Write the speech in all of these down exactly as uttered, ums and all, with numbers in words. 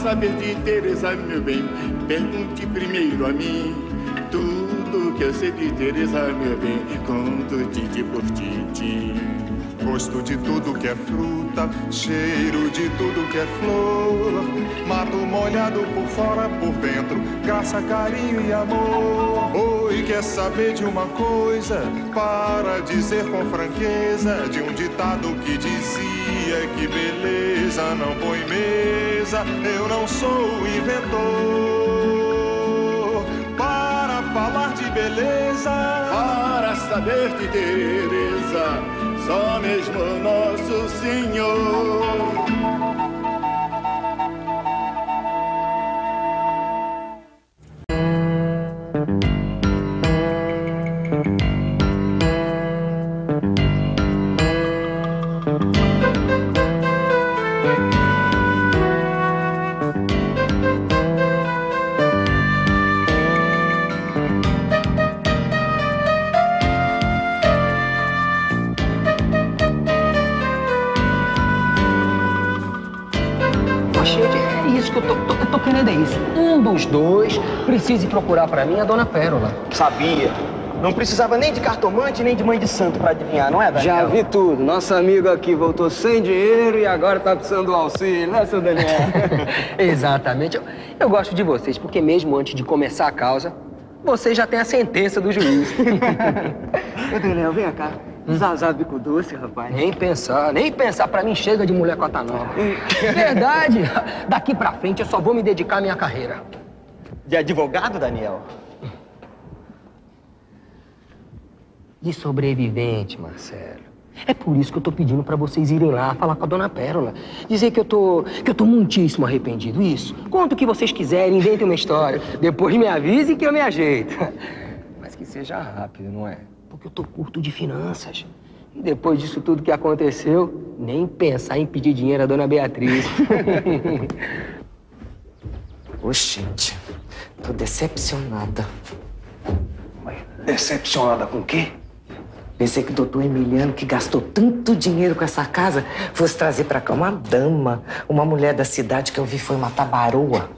saber de Teresa, meu bem, pergunte primeiro a mim. Tudo que eu sei de Teresa, meu bem, conto titi por titi. Gosto de tudo que é fruta, cheiro de tudo que é flor. Mato molhado por fora, por dentro, graça, carinho e amor. Oi, quer saber de uma coisa? Para dizer com franqueza de um ditado que dizia que beleza não põe mesa. Eu não sou o inventor para falar de beleza, para saber de Teresa, só mesmo Nosso Senhor. É isso. Um dos dois precise procurar pra mim a Dona Pérola. Sabia. Não precisava nem de cartomante, nem de mãe de santo pra adivinhar, não é, Daniel? Já vi tudo. Nosso amigo aqui voltou sem dinheiro e agora tá precisando do auxílio, né, seu Daniel? Exatamente. Eu, eu gosto de vocês, porque mesmo antes de começar a causa, vocês já têm a sentença do juiz. Ô, Daniel, vem cá. Zazá bico doce, rapaz. Nem pensar, nem pensar. Pra mim chega de mulher cota nova. Verdade. Daqui pra frente eu só vou me dedicar à minha carreira. De advogado, Daniel? De sobrevivente, Marcelo. É por isso que eu tô pedindo pra vocês irem lá falar com a Dona Pérola. Dizer que eu tô, que eu tô muitíssimo arrependido. Isso. Conta o que vocês quiserem, inventem uma história. Depois me avisem que eu me ajeito. Mas que seja rápido, não é? Porque eu tô curto de finanças. E depois disso tudo que aconteceu, nem pensar em pedir dinheiro à Dona Beatriz. Ô, gente, tô decepcionada. Mas decepcionada com o quê? Pensei que o doutor Emiliano, que gastou tanto dinheiro com essa casa, fosse trazer pra cá uma dama, uma mulher da cidade que eu vi foi uma tabaroa.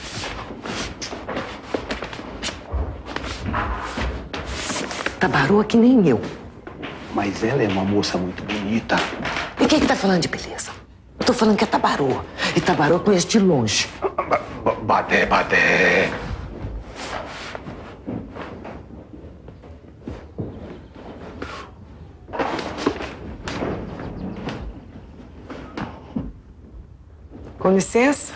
Tabaroa que nem eu. Mas ela é uma moça muito bonita. E quem que tá falando de beleza? Eu tô falando que é tabaroa. E tabaroa eu conheço de longe. Badé, badé. Com licença.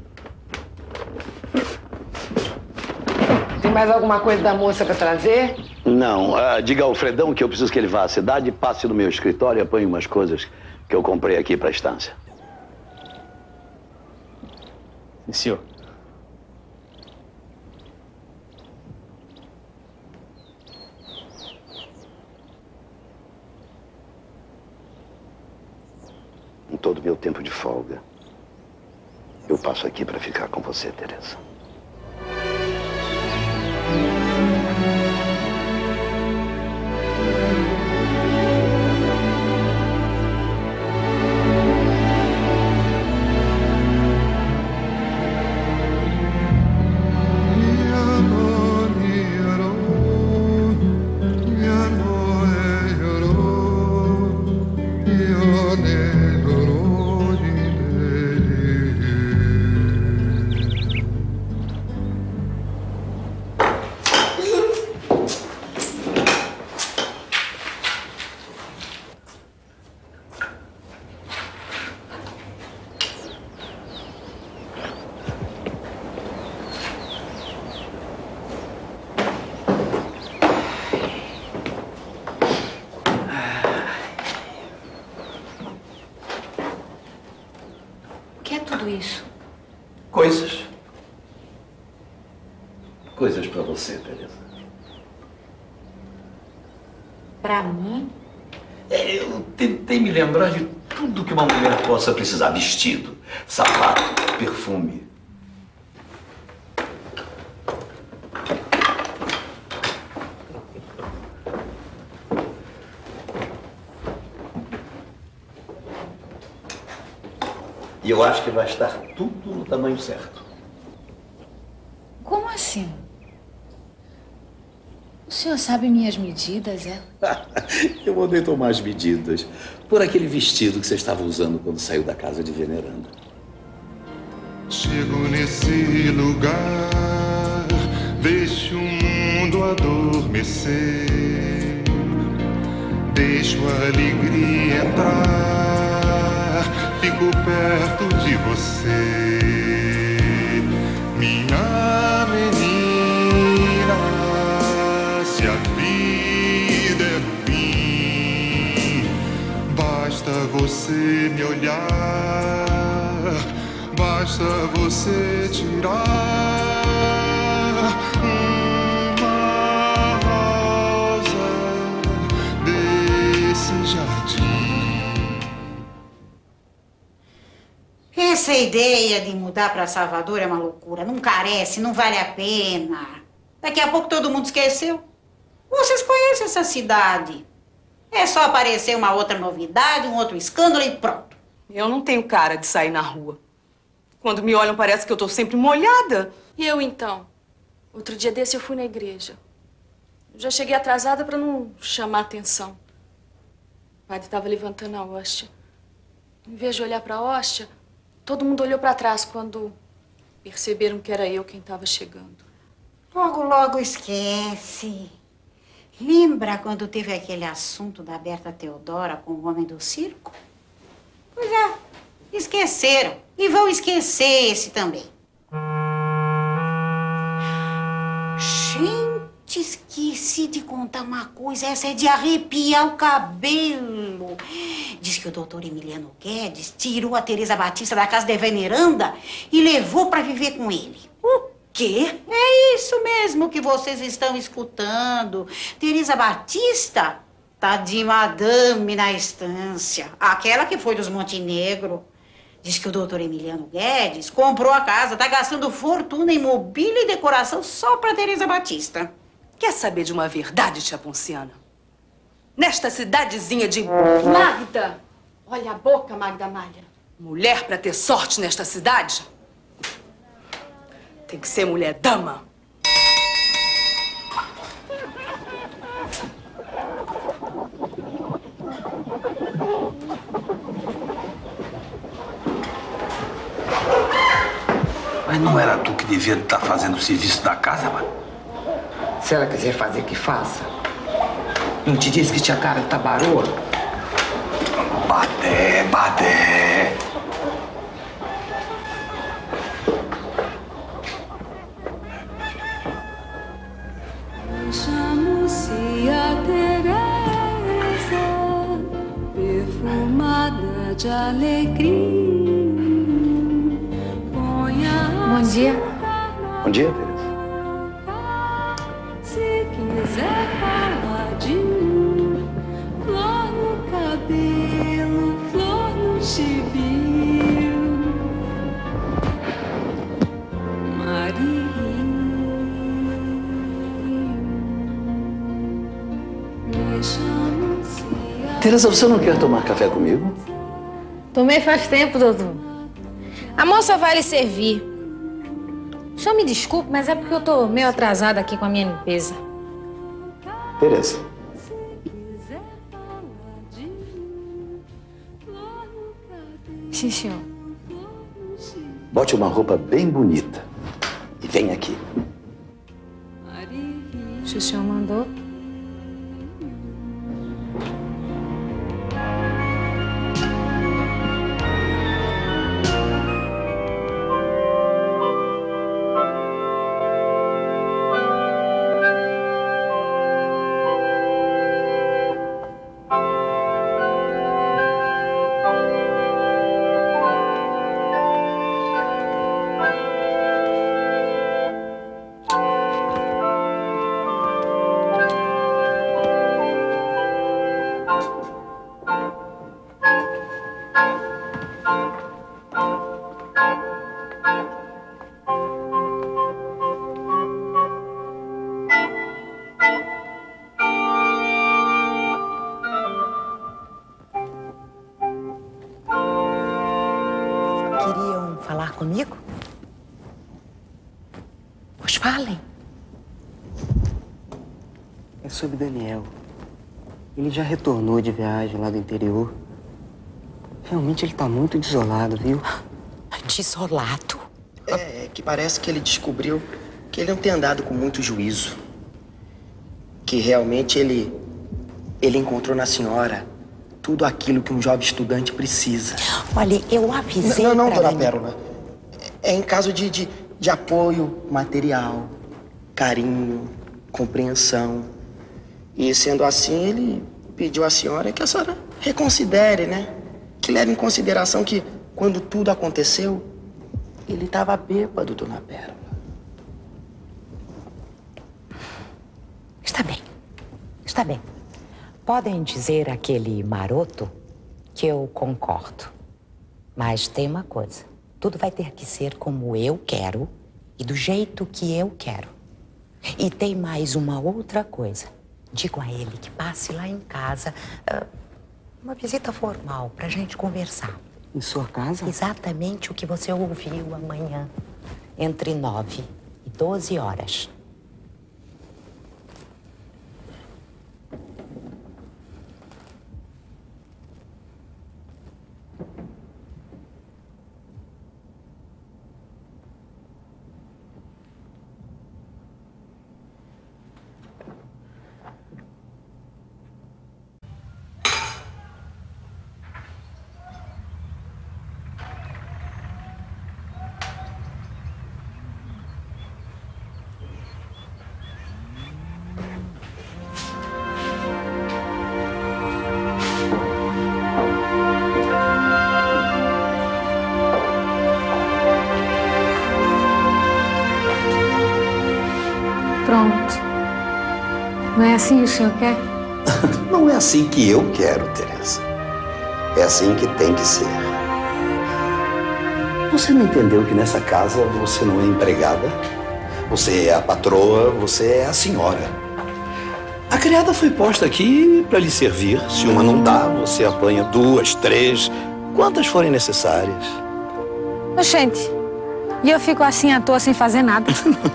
Tem mais alguma coisa da moça pra trazer? Não. Uh, diga ao Fredão que eu preciso que ele vá à cidade, passe no meu escritório e apanhe umas coisas que eu comprei aqui pra estância. Sim, senhor. Em todo o meu tempo de folga, eu passo aqui pra ficar com você, Teresa. Isso? Coisas. Coisas pra você, Teresa. Pra mim? É, eu tentei me lembrar de tudo que uma mulher possa precisar. Vestido, sapato, perfume. E eu acho que vai estar tudo no tamanho certo. Como assim? O senhor sabe minhas medidas, é? Eu mandei tomar as medidas por aquele vestido que você estava usando quando saiu da casa de Veneranda. Chego nesse lugar, deixo o mundo adormecer, deixo a alegria entrar, fico perto de você, minha menina. Se a vida é ruim, basta você me olhar. Basta você tirar uma rosa desse jardim. Essa ideia de mudar para Salvador é uma loucura. Não carece, não vale a pena. Daqui a pouco todo mundo esqueceu. Vocês conhecem essa cidade. É só aparecer uma outra novidade, um outro escândalo e pronto. Eu não tenho cara de sair na rua. Quando me olham, parece que eu tô sempre molhada. E eu, então? Outro dia desse eu fui na igreja. Eu já cheguei atrasada pra não chamar atenção. O padre estava levantando a hóstia. Em vez de olhar pra hóstia, todo mundo olhou pra trás quando perceberam que era eu quem estava chegando. Logo, logo esquece. Lembra quando teve aquele assunto da Berta Teodora com o homem do circo? Pois é, esqueceram. E vão esquecer esse também. Gente, esqueci de contar uma coisa. Essa é de arrepiar o cabelo. Diz que o doutor Emiliano Guedes tirou a Teresa Batista da casa de Veneranda e levou para viver com ele. O quê? É isso mesmo que vocês estão escutando. Teresa Batista tá de madame na estância. Aquela que foi dos Montenegro. Diz que o doutor Emiliano Guedes comprou a casa, tá gastando fortuna em mobília e decoração só pra Teresa Batista. Quer saber de uma verdade, tia Ponciana? Nesta cidadezinha de... Magda! Olha a boca, Magda Malha. Mulher pra ter sorte nesta cidade? Tem que ser mulher dama. Mas não era tu que devia estar fazendo o serviço da casa, mano? Se ela quiser fazer, que faça. Não te disse que tinha cara de tabaroa? Badé, badé. Chamo-se a Teresa, perfumada de alegria. Bom dia. Bom dia, Teresa. Se quiser falar de mim, flor no cabelo, flor no chibio, Maria. Me chamo-se a... Teresa, você não quer tomar café comigo? Tomei faz tempo, doutor. A moça vai lhe servir. O senhor me desculpe, mas é porque eu tô meio atrasada aqui com a minha limpeza. Teresa. Sim, senhor. Bote uma roupa bem bonita e vem aqui. Se o senhor mandou. falar comigo? Pois falem. É sobre Daniel. Ele já retornou de viagem lá do interior. Realmente ele tá muito desolado, viu? Desolado? É que parece que ele descobriu que ele não tem andado com muito juízo. Que realmente ele... ele encontrou na senhora tudo aquilo que um jovem estudante precisa. Olha, eu avisei Não, não, pra dona Daniel. Pérola. É em caso de, de, de apoio material, carinho, compreensão. E sendo assim, ele pediu à senhora que a senhora reconsidere, né? Que leve em consideração que, quando tudo aconteceu, ele estava bêbado, dona Pérola. Está bem. Está bem. Podem dizer aquele maroto que eu concordo. Mas tem uma coisa. Tudo vai ter que ser como eu quero e do jeito que eu quero. E tem mais uma outra coisa. Digo a ele que passe lá em casa, uh, uma visita formal pra gente conversar. Em sua casa? Exatamente o que você ouviu amanhã, entre nove e doze horas. Pronto. Não é assim que o senhor quer? Não é assim que eu quero, Teresa. É assim que tem que ser. Você não entendeu que nessa casa você não é empregada? Você é a patroa, você é a senhora. A criada foi posta aqui para lhe servir. Se uma não dá, você apanha duas, três, quantas forem necessárias. Oxente, e eu fico assim à toa sem fazer nada?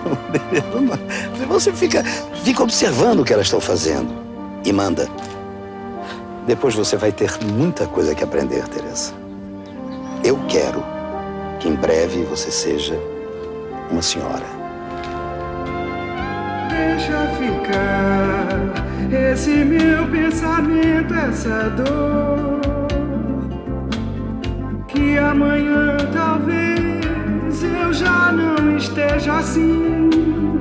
Você fica, fica observando o que elas estão fazendo e manda. Depois você vai ter muita coisa que aprender, Teresa. Eu quero que em breve você seja uma senhora. Deixa ficar esse meu pensamento, essa dor, que amanhã talvez eu já não esteja assim.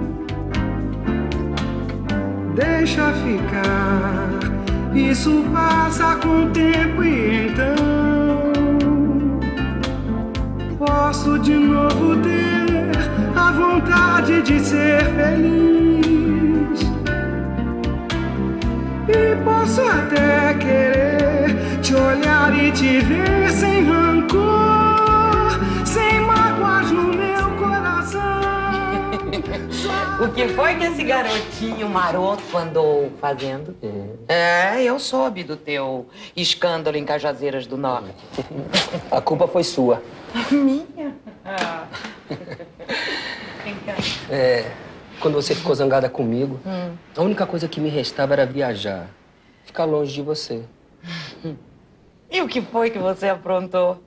Deixa ficar, isso passa com o tempo e então posso de novo ter a vontade de ser feliz. E posso até querer te olhar e te ver sem rancor, sem mágoas no meu coração. O que foi que esse garotinho maroto andou fazendo? É, eu soube do teu escândalo em Cajazeiras do Norte. A culpa foi sua. Minha? Ah. É, quando você ficou zangada comigo, Hum. a única coisa que me restava era viajar. Ficar longe de você. E o que foi que você aprontou?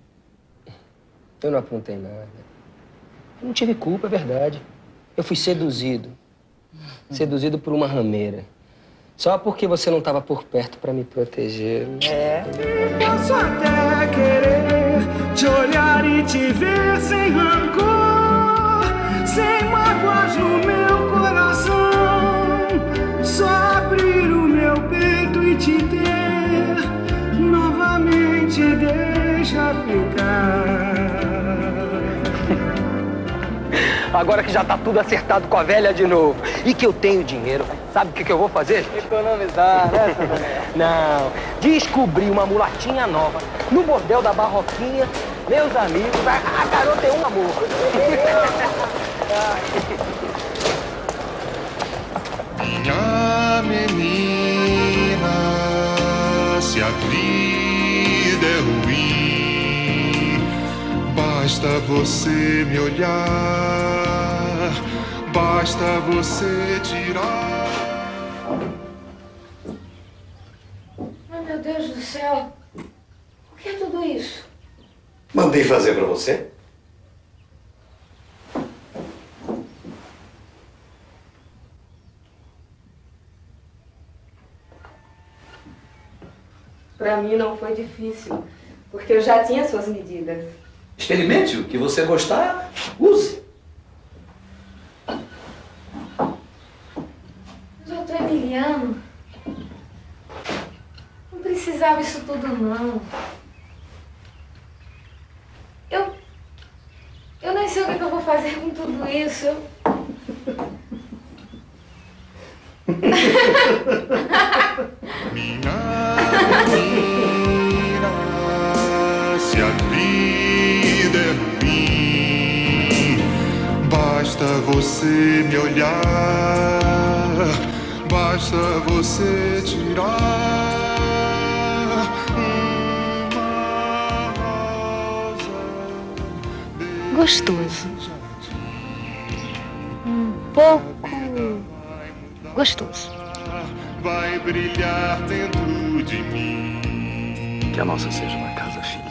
Eu não aprontei nada. Eu não tive culpa, é verdade. Eu fui seduzido. Seduzido por uma rameira. Só porque você não estava por perto para me proteger. É? Posso até querer te olhar e te ver sem rancor, sem mágoas no meu coração. Só abrir o meu peito e te ter novamente, deixa ficar. Agora que já tá tudo acertado com a velha de novo e que eu tenho dinheiro, sabe o que, que eu vou fazer? Economizar, né, seu Daniel? Não, descobri uma mulatinha nova no bordel da Barroquinha. Meus amigos, a, a garota é um amor. Minha menina, se a vida é ruim, Basta você me olhar, basta você tirar. Ai, meu Deus do céu. O que é tudo isso? Mandei fazer pra você. Pra mim não foi difícil, porque eu já tinha suas medidas. Experimente, o que você gostar, use. Doutor Emiliano, não precisava isso tudo, não. Eu... Eu nem sei o que, é que eu vou fazer com tudo isso. Eu... Menina, se a vida é ruim, basta você me olhar, basta você tirar uma rosa. Gostoso. Um pouco gostoso. Vai brilhar dentro de mim. Que a nossa seja uma casa feliz.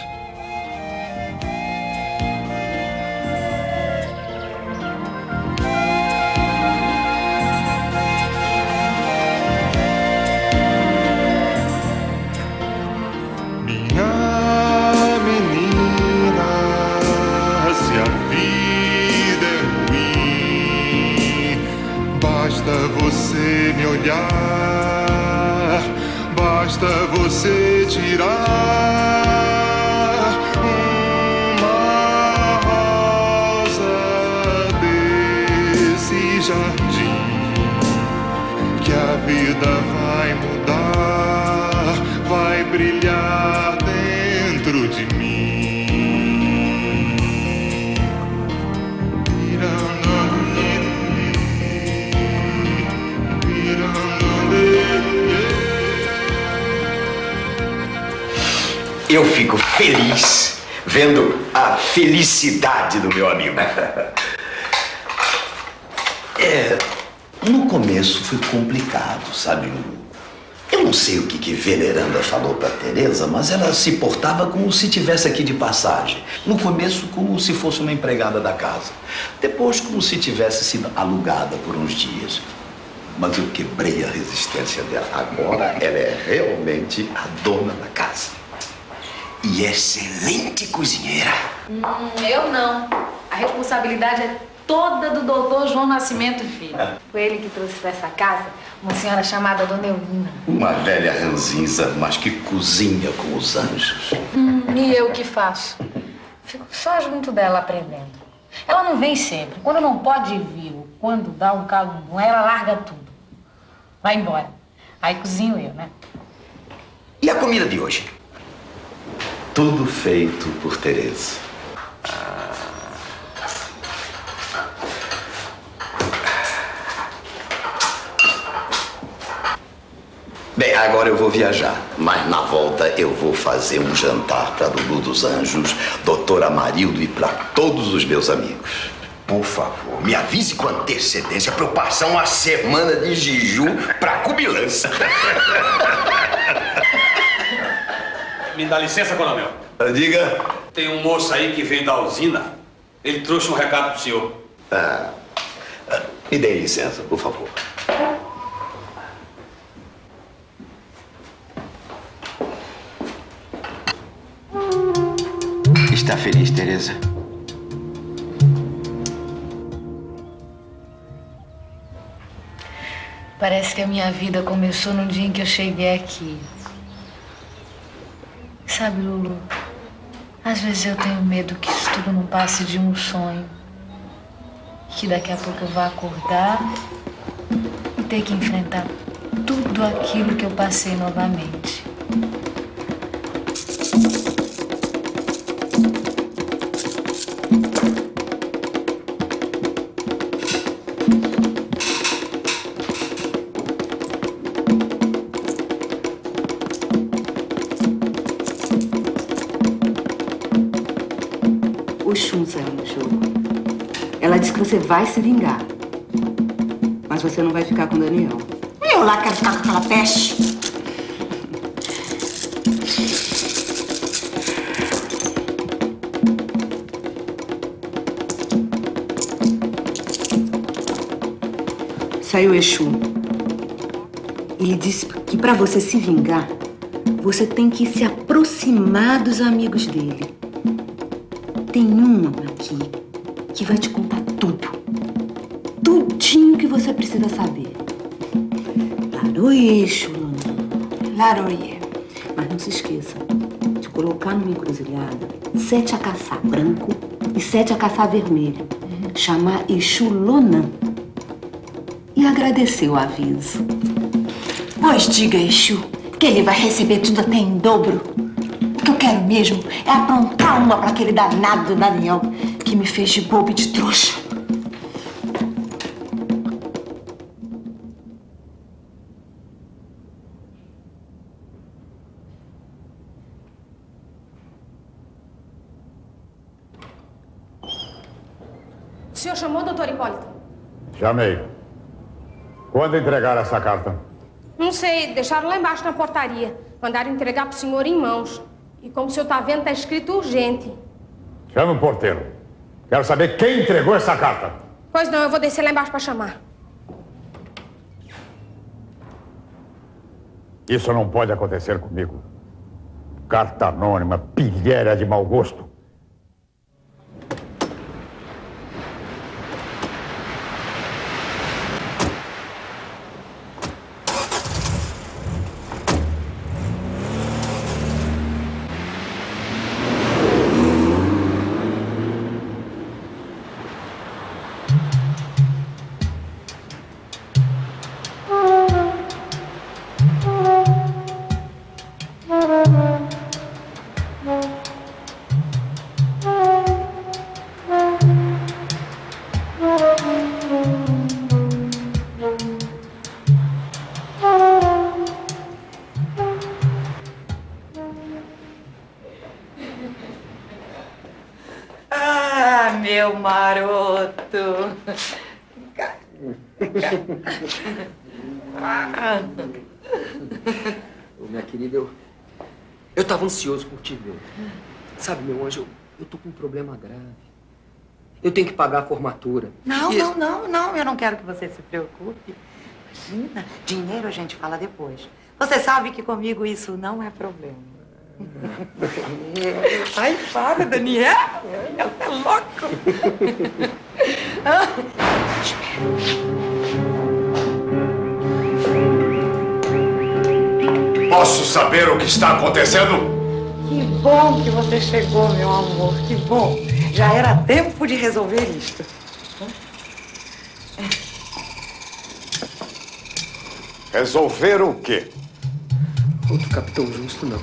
Minha menina, se a vida é ruim, basta você me olhar, basta você tirar uma rosa desse jardim, que a vida vai mudar, vai brilhar dentro de mim. Eu fico feliz vendo a felicidade do meu amigo. É, no começo foi complicado, sabe, Lulu? Eu não sei o que que Veneranda falou pra Teresa, mas ela se portava como se estivesse aqui de passagem. No começo, como se fosse uma empregada da casa. Depois, como se tivesse sido alugada por uns dias. Mas eu quebrei a resistência dela. Agora ela é realmente a dona da casa. E excelente cozinheira. Hum, eu não. A responsabilidade é toda do doutor João Nascimento, filho. Foi ele que trouxe pra essa casa uma senhora chamada Dona Eulina. Uma velha ranzinza, mas que cozinha com os anjos. Hum, e eu o que faço? Fico só junto dela aprendendo. Ela não vem sempre. Quando não pode vir, ou quando dá um calum, ela larga tudo. Vai embora. Aí cozinho eu, né? E a comida de hoje? Tudo feito por Teresa. Bem, agora eu vou viajar, mas na volta eu vou fazer um jantar para Lulu dos Anjos, doutor Amarildo e para todos os meus amigos. Por favor, me avise com antecedência para eu passar uma semana de jejum para cubilança. Me dá licença, coronel. Diga. Tem um moço aí que veio da usina. Ele trouxe um recado pro senhor. Ah, me dê licença, por favor. Está feliz, Teresa? Parece que a minha vida começou no dia em que eu cheguei aqui. Sabe, Lulu, às vezes eu tenho medo que isso tudo não passe de um sonho. Que daqui a pouco eu vá acordar e ter que enfrentar tudo aquilo que eu passei novamente. Oxum saiu no jogo. Ela disse que você vai se vingar. Mas você não vai ficar com o Daniel. Eu lá quero ficar com aquela peste. Saiu Exu. Ele disse que pra você se vingar, você tem que se aproximar dos amigos dele. Tem um aqui que vai te contar tudo. Tudinho que você precisa saber. Laroie, Exu, Laroie. Mas não se esqueça de colocar numa encruzilhada sete a caçar branco e sete a caçar vermelho. Chamar Exu Lonan. E agradecer o aviso. Pois diga, Exu, que ele vai receber tudo até em dobro. O que eu quero mesmo é aprontar uma pra aquele danado do Daniel que me fez de bobo e de trouxa. O senhor chamou, doutor Hipólito? Chamei. Quando entregar essa carta? Não sei, deixaram lá embaixo na portaria. Mandaram entregar pro senhor em mãos. E como o senhor tá vendo, tá escrito urgente. Chama o porteiro. Quero saber quem entregou essa carta. Pois não, eu vou descer lá embaixo pra chamar. Isso não pode acontecer comigo. Carta anônima, pilhéria de mau gosto. Meu maroto. Ô, minha querida, eu... Eu tava ansioso por te ver. Sabe, meu anjo, eu, eu tô com um problema grave. Eu tenho que pagar a formatura. Não, E- não, não, não. Eu não quero que você se preocupe. Imagina, dinheiro a gente fala depois. Você sabe que comigo isso não é problema. Ai, para, Daniel. Você é louco. Posso saber o que está acontecendo? Que bom que você chegou, meu amor. Que bom. Já era tempo de resolver isto. Resolver o quê? Outro capitão justo, não.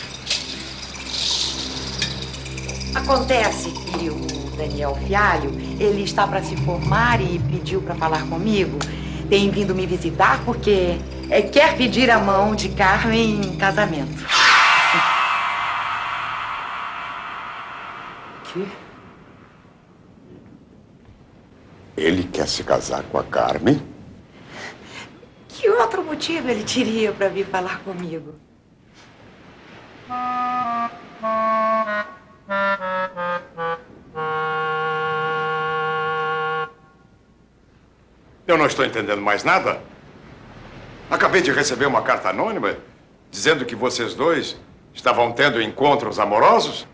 Acontece que o Daniel Fialho, ele está para se formar e pediu para falar comigo. Tem vindo me visitar porque é, quer pedir a mão de Carmen em casamento. Que? Ele quer se casar com a Carmen? Que outro motivo ele teria para vir falar comigo? Eu não estou entendendo mais nada. Acabei de receber uma carta anônima dizendo que vocês dois estavam tendo encontros amorosos.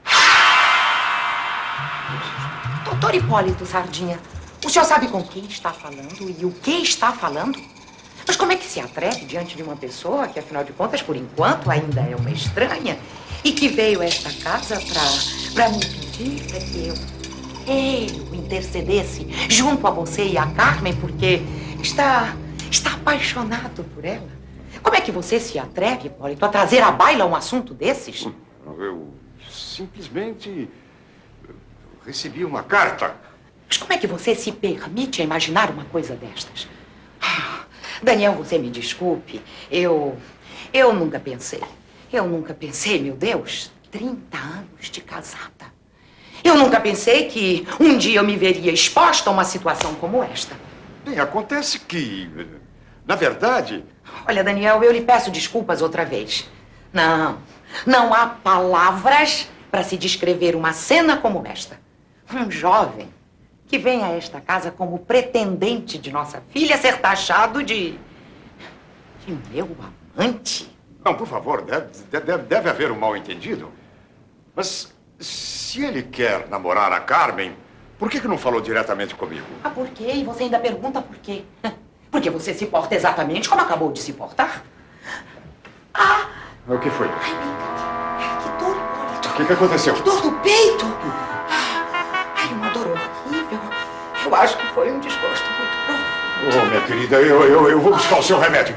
Doutor Hipólito Sardinha, o senhor sabe com quem está falando e o que está falando? Mas como é que se atreve diante de uma pessoa que, afinal de contas, por enquanto, ainda é uma estranha e que veio a esta casa para para me pedir para que eu, eu intercedesse junto a você e a Carmen porque está, está apaixonado por ela? Como é que você se atreve, Hipólito, a trazer à baila um assunto desses? Eu simplesmente recebi uma carta. Mas como é que você se permite a imaginar uma coisa destas? Ah, Daniel, você me desculpe. Eu... Eu nunca pensei. Eu nunca pensei, meu Deus, trinta anos de casada. Eu nunca pensei que um dia eu me veria exposta a uma situação como esta. Bem, acontece que, na verdade... Olha, Daniel, eu lhe peço desculpas outra vez. Não, não há palavras para se descrever uma cena como esta. Um jovem que vem a esta casa como pretendente de nossa filha ser taxado de... de meu amante. Não, por favor, deve, deve, deve haver um mal-entendido. Mas se ele quer namorar a Carmen, por que que não falou diretamente comigo? Ah, por quê? E você ainda pergunta por quê? Porque você se porta exatamente como acabou de se portar. Ah! O que foi? Ai, que dor, Hipólito. O que que aconteceu? Que dor no peito. Ai, uma dor horrível. Eu acho que foi um desgosto muito profundo. Oh, minha querida, eu, eu, eu vou buscar o seu remédio.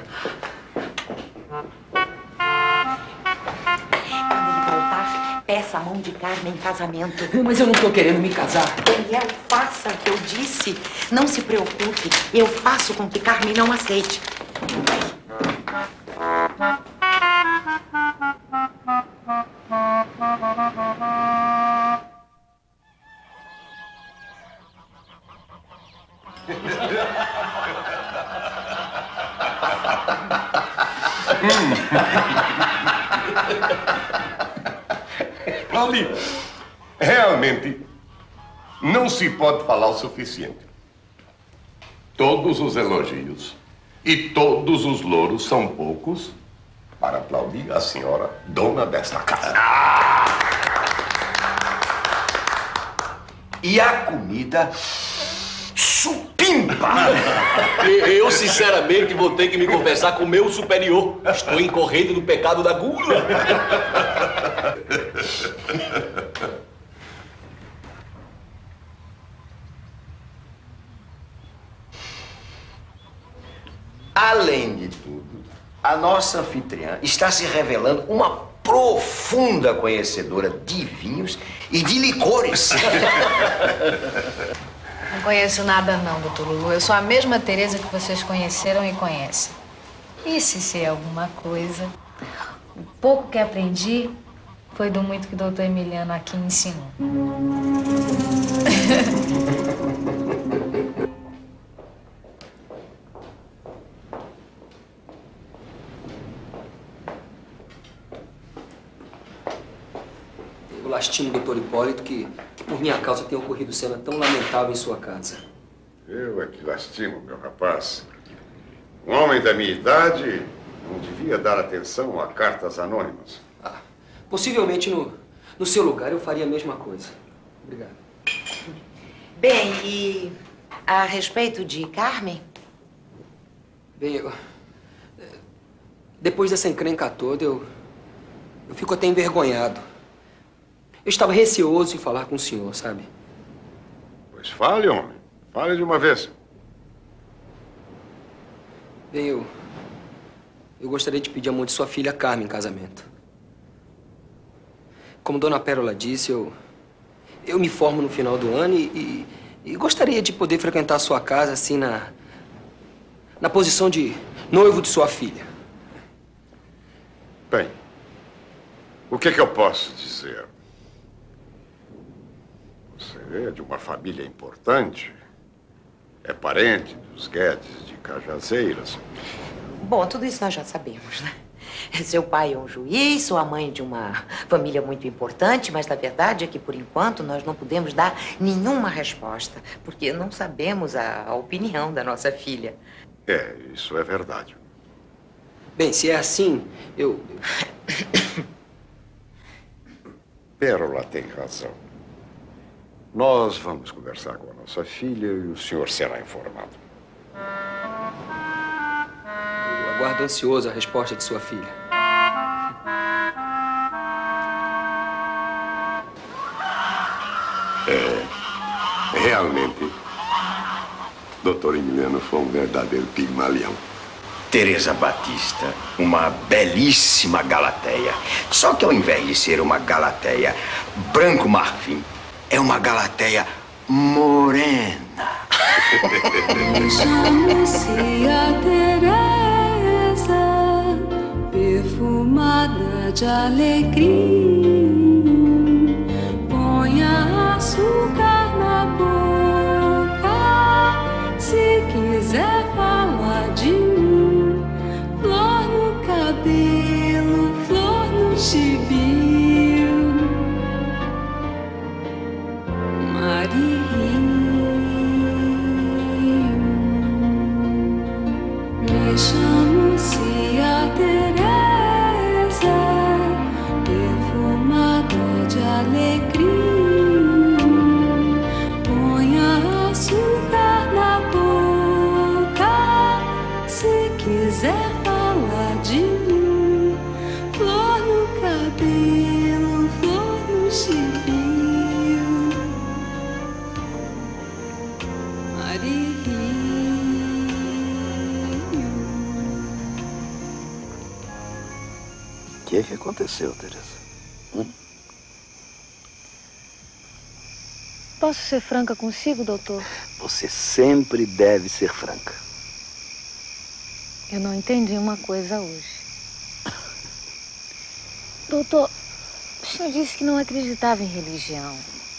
Peça a mão de Carmen em casamento. Mas eu não tô querendo me casar. Daniel, faça o que eu disse. Não se preocupe. Eu faço com que Carmen não aceite. Ali, realmente, não se pode falar o suficiente. Todos os elogios e todos os louros são poucos para aplaudir a senhora dona desta casa. E a comida supimpa. Eu, sinceramente, vou ter que me confessar com o meu superior. Estou incorrendo no pecado da gula. Além de tudo, a nossa anfitriã está se revelando uma profunda conhecedora de vinhos e de licores. Não conheço nada não, doutor Lulu. Eu sou a mesma Teresa que vocês conheceram e conhecem. E se sei alguma coisa, o pouco que aprendi foi do muito que o doutor Emiliano aqui me ensinou. Eu lastimo, doutor Hipólito, que, que por minha causa tenha ocorrido cena tão lamentável em sua casa. Eu é que lastimo, meu rapaz. Um homem da minha idade não devia dar atenção a cartas anônimas. Ah, possivelmente no, no seu lugar eu faria a mesma coisa. Obrigado. Bem, e a respeito de Carmen? Bem, eu, depois dessa encrenca toda, eu, eu fico até envergonhado. Eu estava receoso em falar com o senhor, sabe? Pois fale, homem. Fale de uma vez. Bem, eu... Eu gostaria de pedir a mão de sua filha Carmen em casamento. Como Dona Pérola disse, eu... Eu me formo no final do ano e, e, e gostaria de poder frequentar a sua casa, assim, na... Na posição de noivo de sua filha. Bem, o que que eu posso dizer? Você é de uma família importante. É parente dos Guedes de Cajazeiras. Bom, tudo isso nós já sabemos, né? Seu pai é um juiz, sua mãe de uma família muito importante, mas a verdade é que, por enquanto, nós não podemos dar nenhuma resposta, porque não sabemos a, a opinião da nossa filha. É, isso é verdade. Bem, se é assim, eu... Pérola tem razão. Nós vamos conversar com a nossa filha e o senhor será informado. Eu aguardo ansioso a resposta de sua filha. É, realmente, doutor Emiliano foi um verdadeiro pigmalião. Teresa Batista, uma belíssima Galateia. Só que ao invés de ser uma Galateia branco marfim, é uma Galateia morena. Chame-se a Teresa, perfumada de alegria. Ponha a que é que aconteceu, Teresa? Hum? Posso ser franca consigo, doutor? Você sempre deve ser franca. Eu não entendi uma coisa hoje. Doutor, o senhor disse que não acreditava em religião.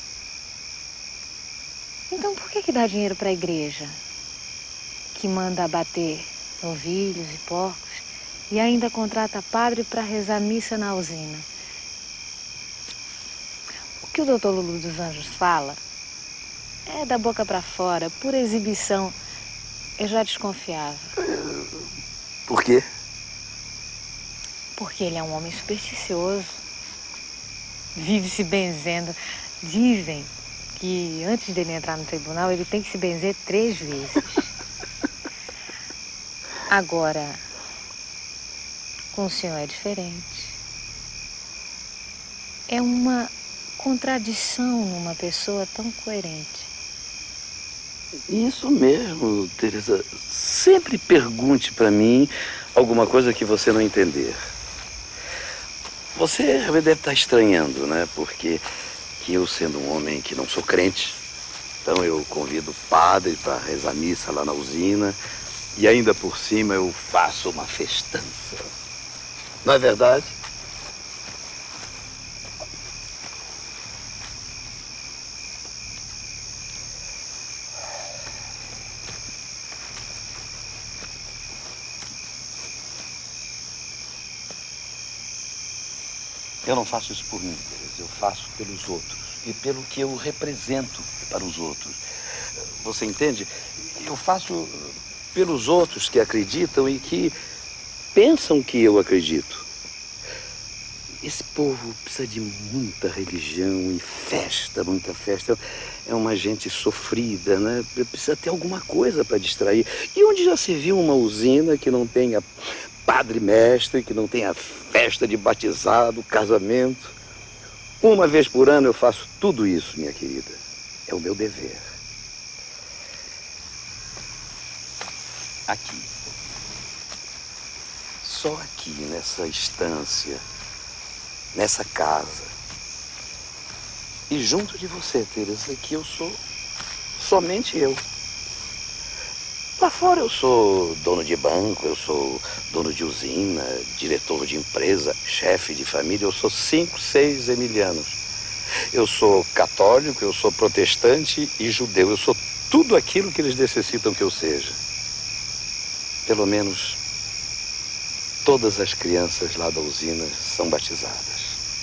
Então por que que dá dinheiro para a igreja? Que manda abater novilhos e porcos e ainda contrata padre para rezar missa na usina. O que o doutor Lulu dos Anjos fala é da boca para fora, pura exibição. Eu já desconfiava. Por quê? Porque ele é um homem supersticioso. Vive se benzendo. Dizem que antes dele entrar no tribunal, ele tem que se benzer três vezes. Agora, com o senhor é diferente. É uma contradição numa pessoa tão coerente. Isso mesmo, Teresa. Sempre pergunte para mim alguma coisa que você não entender. Você deve estar estranhando, né? Porque que eu, sendo um homem que não sou crente, então eu convido o padre para rezar missa lá na usina e ainda por cima eu faço uma festança. Não é verdade? Eu não faço isso por mim, Teresa. Eu faço pelos outros e pelo que eu represento para os outros. Você entende? Eu faço pelos outros que acreditam e que pensam que eu acredito. Esse povo precisa de muita religião e festa, muita festa. É uma gente sofrida, né? Precisa ter alguma coisa para distrair. E onde já se viu uma usina que não tenha padre mestre, que não tenha festa de batizado, casamento? Uma vez por ano eu faço tudo isso, minha querida. É o meu dever. Aqui. Só aqui, nessa estância, nessa casa. E junto de você, Teresa, que eu sou somente eu. Lá fora eu sou dono de banco, eu sou dono de usina, diretor de empresa, chefe de família. Eu sou cinco, seis emilianos. Eu sou católico, eu sou protestante e judeu. Eu sou tudo aquilo que eles necessitam que eu seja. Pelo menos todas as crianças lá da usina são batizadas.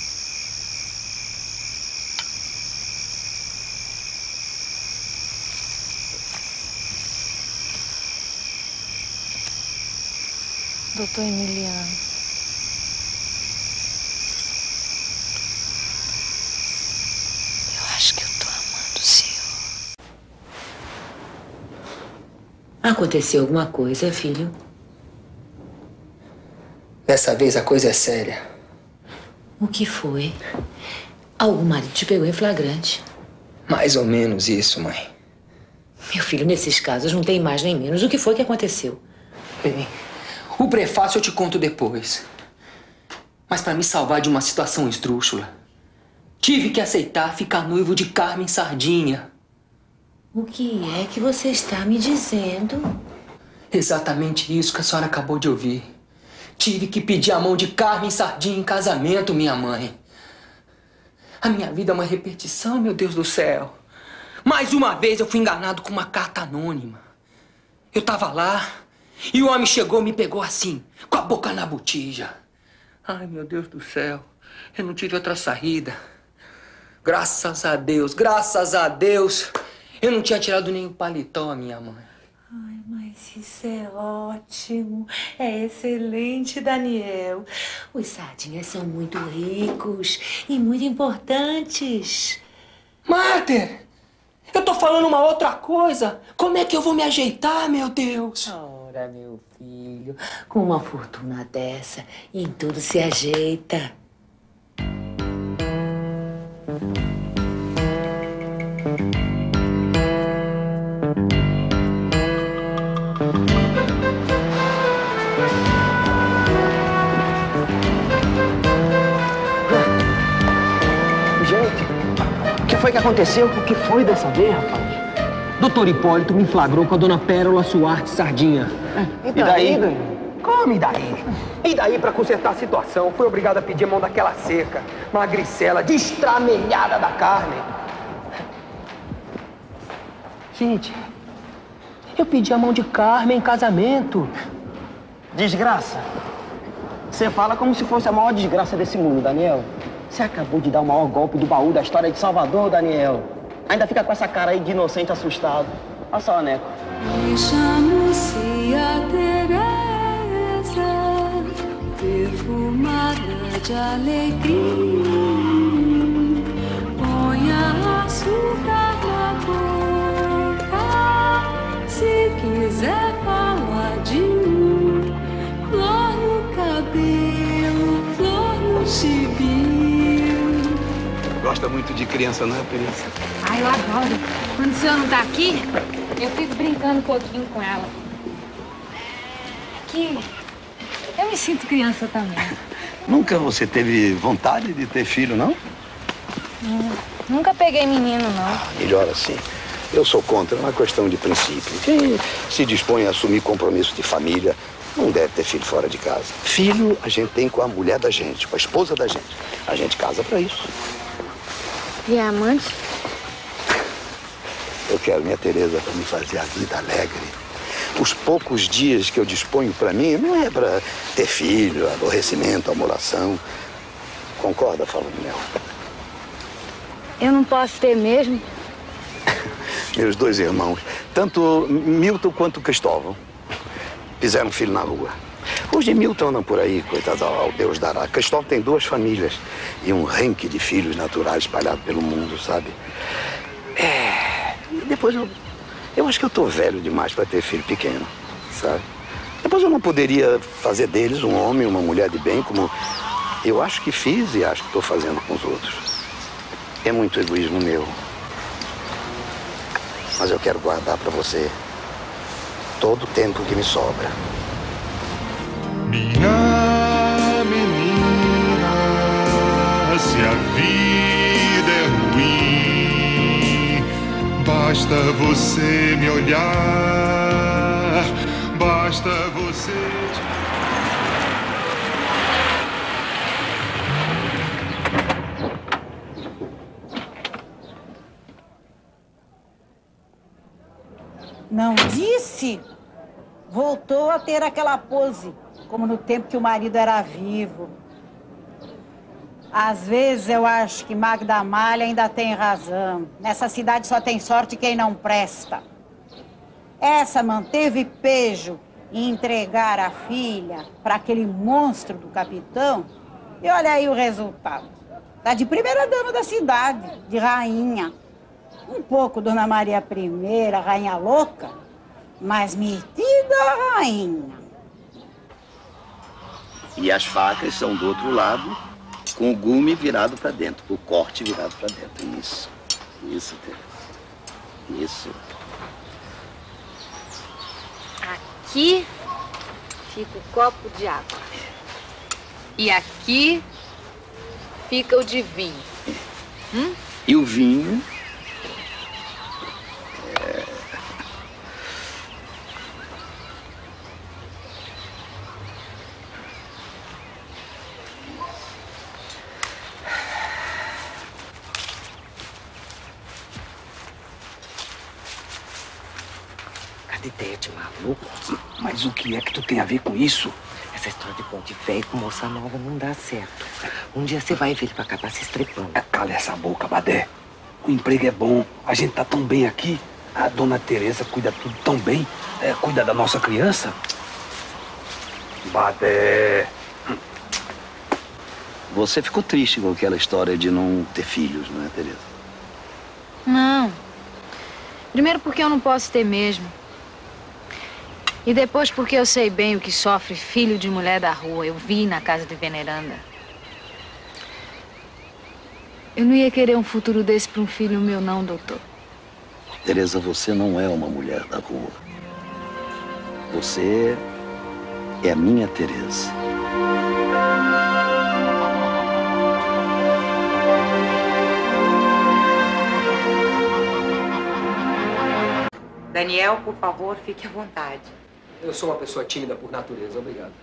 Doutor Emiliano, eu acho que eu tô amando o senhor. Aconteceu alguma coisa, filho? Dessa vez a coisa é séria. O que foi? Algum marido te pegou em flagrante. Mais ou menos isso, mãe. Meu filho, nesses casos não tem mais nem menos. O que foi que aconteceu? Bem, o prefácio eu te conto depois. Mas para me salvar de uma situação esdrúxula, tive que aceitar ficar noivo de Carmen Sardinha. O que é que você está me dizendo? Exatamente isso que a senhora acabou de ouvir. Tive que pedir a mão de Carmen Sardinha em casamento, minha mãe. A minha vida é uma repetição, meu Deus do céu. Mais uma vez eu fui enganado com uma carta anônima. Eu tava lá e o homem chegou e me pegou assim, com a boca na botija. Ai, meu Deus do céu. Eu não tive outra saída. Graças a Deus, graças a Deus, eu não tinha tirado nem o paletó, minha mãe. Ai, mas isso é ótimo. É excelente, Daniel. Os Sardinhas são muito ricos e muito importantes. Máter, eu tô falando uma outra coisa. Como é que eu vou me ajeitar, meu Deus? Ora, meu filho, com uma fortuna dessa, em tudo se ajeita. foi que aconteceu? O que foi dessa vez, rapaz? Doutor Hipólito me flagrou com a dona Pérola Suarte Sardinha. E daí? Como e daí? E daí, pra consertar a situação, fui obrigado a pedir a mão daquela seca, magricela, destramelhada da Carmen. Gente, eu pedi a mão de Carmen em casamento. Desgraça? Você fala como se fosse a maior desgraça desse mundo, Daniel. Você acabou de dar o maior golpe do baú da história de Salvador, Daniel. Ainda fica com essa cara aí de inocente assustado. Olha só, Neco. Me chamo-se a Teresa, perfumada de alegria. Ponha açúcar na boca, se quiser falar de mim. Flor no cabelo, flor no chibio. Gosta muito de criança, não é, Teresa? Ai, eu adoro. Quando o senhor não tá aqui, eu fico brincando um pouquinho com ela. Que eu me sinto criança também. Nunca você teve vontade de ter filho, não? Hum, nunca peguei menino, não. Melhor assim. Eu sou contra, é uma questão de princípio. Quem se dispõe a assumir compromisso de família não deve ter filho fora de casa. Filho a gente tem com a mulher da gente, com a esposa da gente. A gente casa pra isso. E é amante? Eu quero minha Teresa para me fazer a vida alegre. Os poucos dias que eu disponho para mim não é para ter filho, aborrecimento, amoração. Concorda, Falomel? Eu não posso ter mesmo? Meus dois irmãos, tanto Milton quanto Cristóvão, fizeram filho na rua. Hoje Milton anda por aí, coitado, ao Deus dará. Cristóvão tem duas famílias e um renque de filhos naturais espalhado pelo mundo, sabe? É... Depois eu... Eu acho que eu tô velho demais para ter filho pequeno, sabe? Depois eu não poderia fazer deles um homem, uma mulher de bem, como eu acho que fiz e acho que estou fazendo com os outros. É muito egoísmo meu. Mas eu quero guardar para você todo o tempo que me sobra. Minha menina, se a vida é ruim, basta você me olhar, basta você... Não disse? Voltou a ter aquela pose, como no tempo que o marido era vivo. Às vezes eu acho que Magda Amália ainda tem razão. Nessa cidade só tem sorte quem não presta. Essa manteve pejo em entregar a filha para aquele monstro do capitão. E olha aí o resultado. Tá de primeira dama da cidade, de rainha. Um pouco Dona Maria I, rainha louca, mas metida rainha. E as facas são do outro lado, com o gume virado para dentro, o corte virado para dentro. Isso, isso, Teresa. Isso. Aqui fica o copo de água. E aqui fica o de vinho. Hum? E o vinho... É... Cada ideia de maluco. Mas o que é que tu tem a ver com isso? Essa história de ponte velho com moça nova não dá certo. Um dia você vai ver ele pra acabar se estrepando. Cala essa boca, Badé. O emprego é bom, a gente tá tão bem aqui. A dona Teresa cuida tudo tão bem. É, cuida da nossa criança. Badé. Você ficou triste com aquela história de não ter filhos, não é, Teresa? Não. Primeiro porque eu não posso ter mesmo. E depois porque eu sei bem o que sofre filho de mulher da rua. Eu vi na casa de Veneranda. Eu não ia querer um futuro desse para um filho meu, não, doutor. Teresa, você não é uma mulher da rua. Você é a minha Teresa. Daniel, por favor, fique à vontade. Eu sou uma pessoa tímida por natureza, obrigado.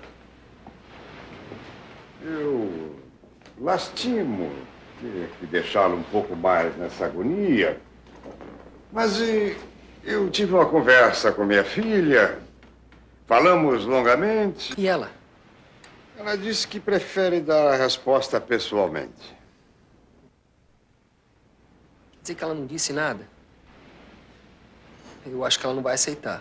Eu lastimo ter que deixá-lo um pouco mais nessa agonia, mas e, eu tive uma conversa com minha filha, falamos longamente. E ela? Ela disse que prefere dar a resposta pessoalmente. Quer dizer que ela não disse nada? Eu acho que ela não vai aceitar.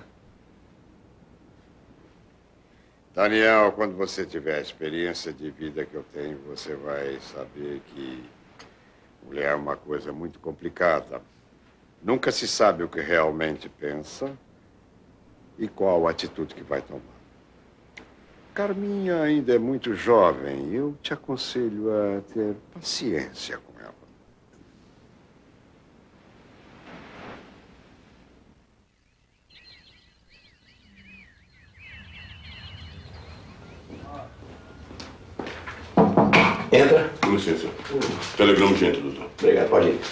Daniel, quando você tiver a experiência de vida que eu tenho, você vai saber que mulher é uma coisa muito complicada. Nunca se sabe o que realmente pensa e qual a atitude que vai tomar. Carminha ainda é muito jovem. Eu te aconselho a ter paciência com ela. Entra. Com licença. Telegrama urgente, doutor. Obrigado, pode ir.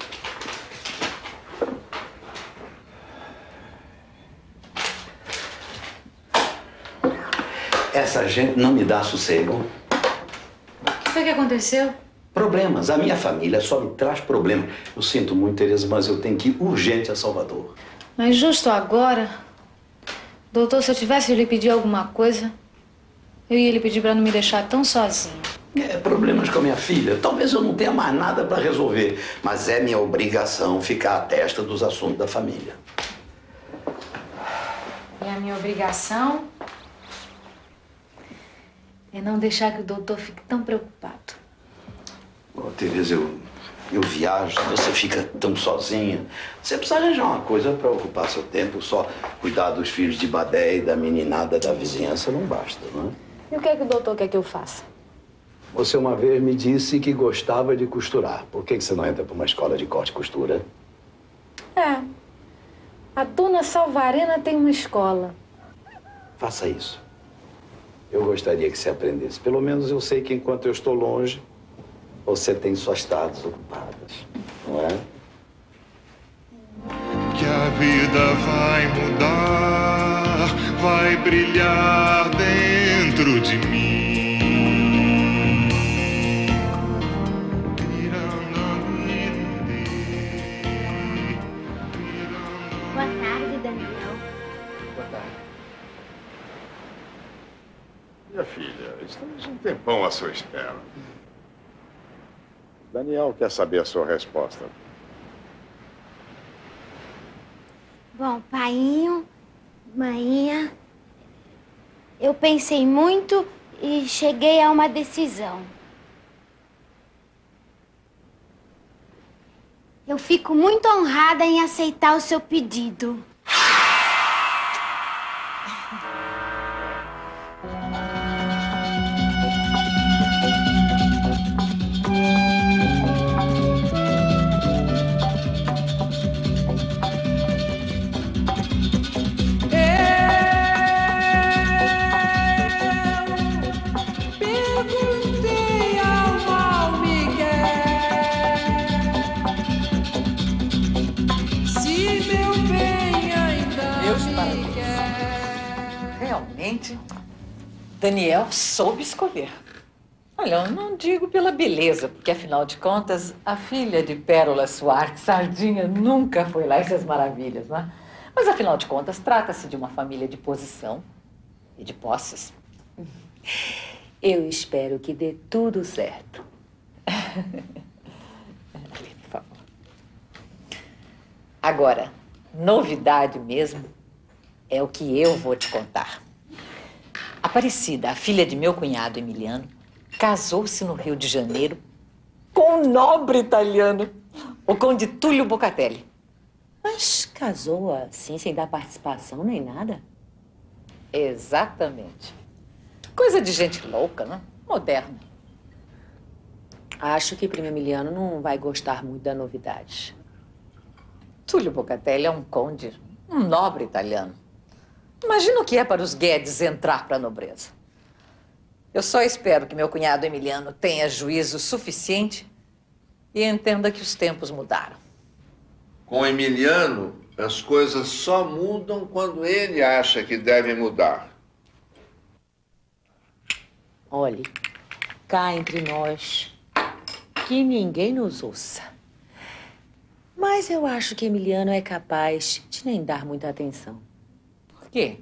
Essa gente não me dá sossego. O que foi que aconteceu? Problemas. A minha família só me traz problemas. Eu sinto muito, Tereza, mas eu tenho que ir urgente a Salvador. Mas justo agora, doutor, se eu tivesse lhe pedir alguma coisa, eu ia lhe pedir para não me deixar tão sozinho. É, problemas com a minha filha. Talvez eu não tenha mais nada para resolver, mas é minha obrigação ficar à testa dos assuntos da família. E a minha obrigação é não deixar que o doutor fique tão preocupado. Ô, Tereza, eu, eu viajo, você fica tão sozinha. Você precisa arranjar uma coisa para ocupar seu tempo. Só cuidar dos filhos de Badé e da meninada da vizinhança não basta, não é? E o que é que o doutor quer que eu faça? Você uma vez me disse que gostava de costurar. Por que que você não entra para uma escola de corte e costura? É. A dona Salvarena tem uma escola. Faça isso. Eu gostaria que você aprendesse. Pelo menos eu sei que enquanto eu estou longe, você tem suas tardes ocupadas, não é? Que a vida vai mudar, vai brilhar dentro de mim. Boa tarde, Daniel. Boa tarde. Minha filha, estamos um tempão à sua espera. Daniel quer saber a sua resposta. Bom, painho, maninha, eu pensei muito e cheguei a uma decisão. Eu fico muito honrada em aceitar o seu pedido. Perguntei ao mal Miguel se meu bem ainda Deus me parabéns. quer. Realmente, Daniel soube escolher. Olha, eu não digo pela beleza, porque afinal de contas, a filha de Pérola Soares Sardinha nunca foi lá essas maravilhas, não é? Mas afinal de contas, trata-se de uma família de posição e de posses. Eu espero que dê tudo certo. Ali, por favor. Agora, novidade mesmo é o que eu vou te contar. Aparecida, a filha de meu cunhado Emiliano, casou-se no Rio de Janeiro com um nobre italiano, o conde Túlio Bocatelli. Mas casou assim, sem dar participação nem nada? Exatamente. Coisa de gente louca, né? Moderna. Acho que primo Emiliano não vai gostar muito da novidade. Túlio Bocatelli é um conde, um nobre italiano. Imagina o que é para os Guedes entrar para a nobreza. Eu só espero que meu cunhado Emiliano tenha juízo suficiente e entenda que os tempos mudaram. Com Emiliano, as coisas só mudam quando ele acha que devem mudar. Olhe, cá entre nós, que ninguém nos ouça. Mas eu acho que Emiliano é capaz de nem dar muita atenção. Por quê?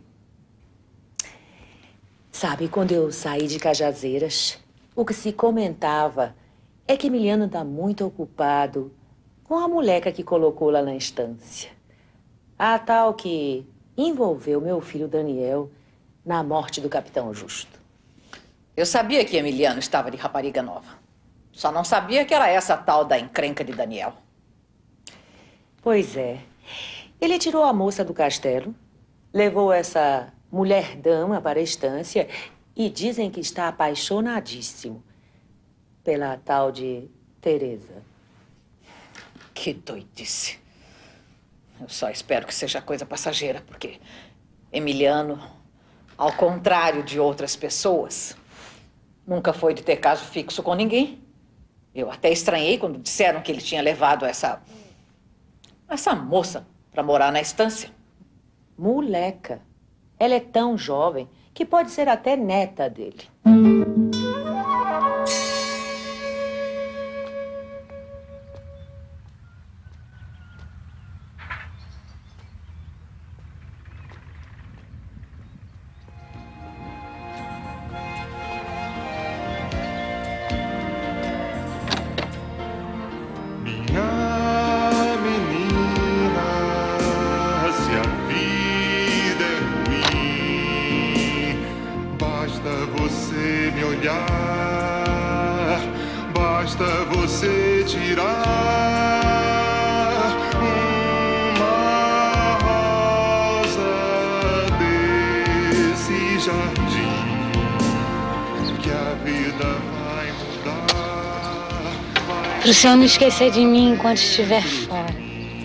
Sabe, quando eu saí de Cajazeiras, o que se comentava é que Emiliano está muito ocupado com a moleca que colocou lá na estância. A tal que envolveu meu filho Daniel na morte do Capitão Justo. Eu sabia que Emiliano estava de rapariga nova. Só não sabia que era essa tal da encrenca de Daniel. Pois é. Ele tirou a moça do castelo, levou essa mulher-dama para a estância e dizem que está apaixonadíssimo pela tal de Teresa. Que doidice. Eu só espero que seja coisa passageira, porque Emiliano, ao contrário de outras pessoas, nunca foi de ter caso fixo com ninguém. Eu até estranhei quando disseram que ele tinha levado essa... essa moça para morar na estância. Moleca. Ela é tão jovem que pode ser até neta dele. Basta você tirar uma rosa desse jardim, que a vida vai mudar. Vai... Pro senhor não esquecer de mim enquanto estiver fora.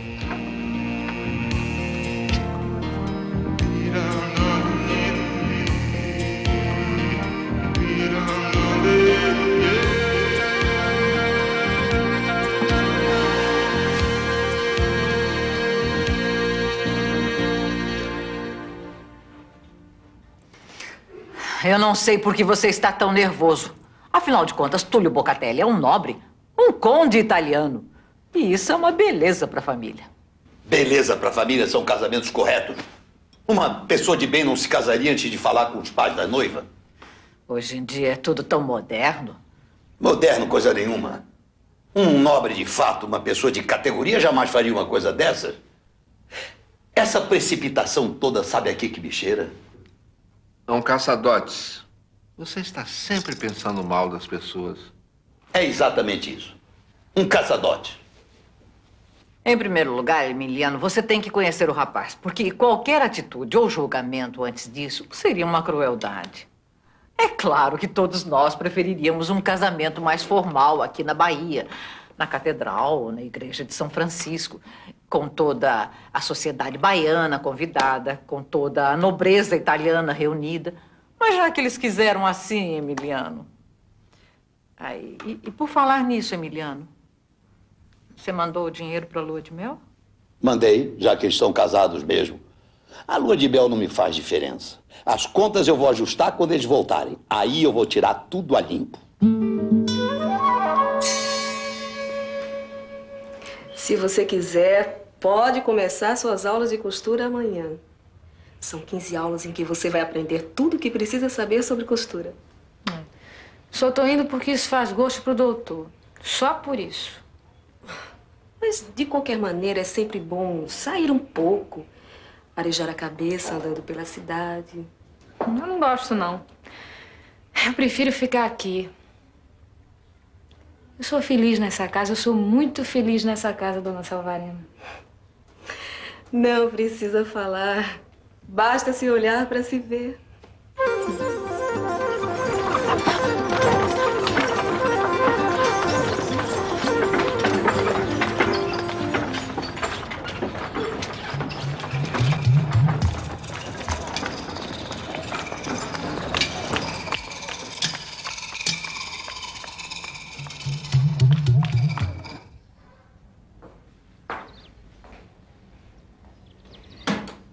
Eu não sei por que você está tão nervoso. Afinal de contas, Túlio Bocatelli é um nobre, um conde italiano. E isso é uma beleza para a família. Beleza para a família são casamentos corretos. Uma pessoa de bem não se casaria antes de falar com os pais da noiva? Hoje em dia é tudo tão moderno. Moderno, coisa nenhuma. Um nobre de fato, uma pessoa de categoria, jamais faria uma coisa dessa. Essa precipitação toda, sabe a que que me cheira? Não, Caçadotes, você está sempre pensando mal das pessoas. É exatamente isso. Um caçadote. Em primeiro lugar, Emiliano, você tem que conhecer o rapaz, porque qualquer atitude ou julgamento antes disso seria uma crueldade. É claro que todos nós preferiríamos um casamento mais formal aqui na Bahia, na Catedral ou na Igreja de São Francisco, com toda a sociedade baiana convidada, com toda a nobreza italiana reunida. Mas já que eles quiseram assim, Emiliano... Aí, e, e por falar nisso, Emiliano, você mandou o dinheiro para a lua de mel? Mandei, já que eles estão casados mesmo. A lua de mel não me faz diferença. As contas eu vou ajustar quando eles voltarem. Aí eu vou tirar tudo a limpo. Se você quiser, pode começar suas aulas de costura amanhã. São quinze aulas em que você vai aprender tudo o que precisa saber sobre costura. Só tô indo porque isso faz gosto pro doutor. Só por isso. Mas, de qualquer maneira, é sempre bom sair um pouco. Arejar a cabeça andando pela cidade. Eu não gosto, não. Eu prefiro ficar aqui. Eu sou feliz nessa casa, eu sou muito feliz nessa casa, dona Salvarina. Não precisa falar. Basta se olhar para se ver.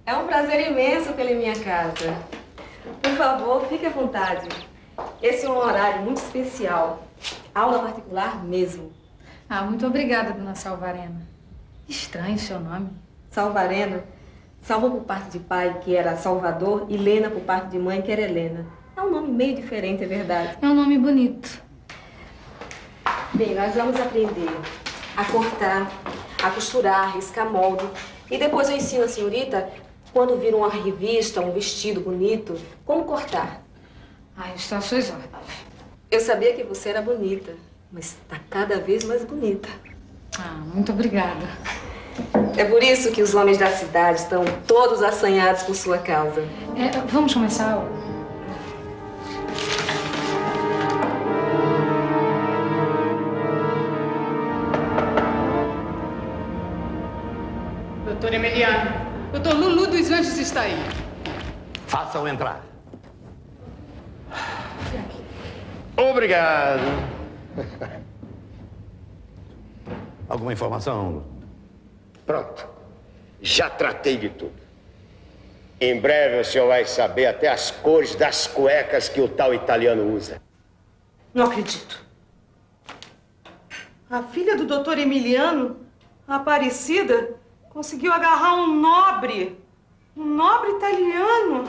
É um prazer imenso pela minha casa. Por favor, fique à vontade. Esse é um horário muito especial. Aula particular mesmo. Ah, muito obrigada, dona Salvarena. Estranho o seu nome. Salvarena. Salvo por parte de pai, que era Salvador, e Lena por parte de mãe, que era Helena. É um nome meio diferente, é verdade. É um nome bonito. Bem, nós vamos aprender a cortar, a costurar, a riscar molde. E depois eu ensino a senhorita, quando vir uma revista, um vestido bonito, como cortar. Ah, estou às suas ordens. Eu sabia que você era bonita, mas está cada vez mais bonita. Ah, muito obrigada. É por isso que os homens da cidade estão todos assanhados por sua causa. É, vamos começar a aula. Doutor Emiliano, doutor Lulu dos Anjos está aí. Façam entrar. Obrigado. Alguma informação? Pronto. Já tratei de tudo. Em breve o senhor vai saber até as cores das cuecas que o tal italiano usa. Não acredito. A filha do doutor Emiliano, a Aparecida, conseguiu agarrar um nobre. Um nobre italiano.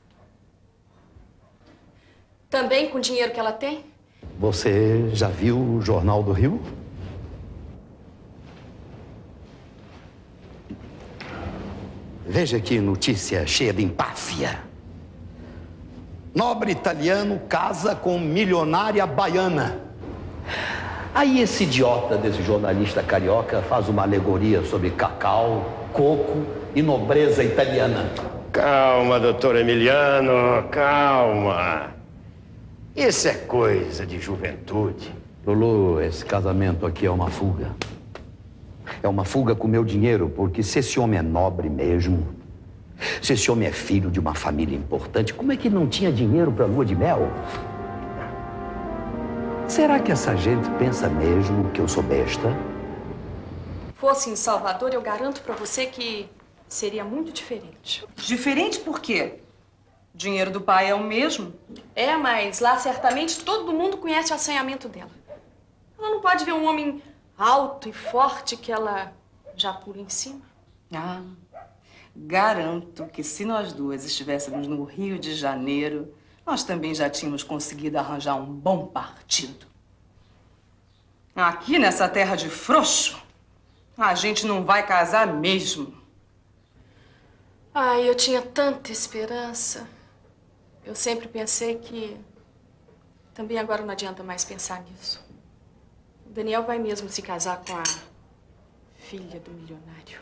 Também com o dinheiro que ela tem? Você já viu o Jornal do Rio? Veja que notícia cheia de empáfia. Nobre italiano casa com milionária baiana. Aí esse idiota desse jornalista carioca faz uma alegoria sobre cacau, coco e nobreza italiana. Calma, doutor Emiliano, calma. Isso é coisa de juventude. Lulu, esse casamento aqui é uma fuga. É uma fuga com meu dinheiro, porque se esse homem é nobre mesmo, se esse homem é filho de uma família importante, como é que ele não tinha dinheiro para lua de mel? Será que essa gente pensa mesmo que eu sou besta? Fosse em Salvador, eu garanto pra você que seria muito diferente. Diferente por quê? O dinheiro do pai é o mesmo? É, mas lá certamente todo mundo conhece o assanhamento dela. Ela não pode ver um homem alto e forte que ela já pula em cima. Ah, garanto que se nós duas estivéssemos no Rio de Janeiro, nós também já tínhamos conseguido arranjar um bom partido. Aqui nessa terra de frouxo, a gente não vai casar mesmo. Ai, eu tinha tanta esperança. Eu sempre pensei que... Também agora não adianta mais pensar nisso. O Daniel vai mesmo se casar com a filha do milionário.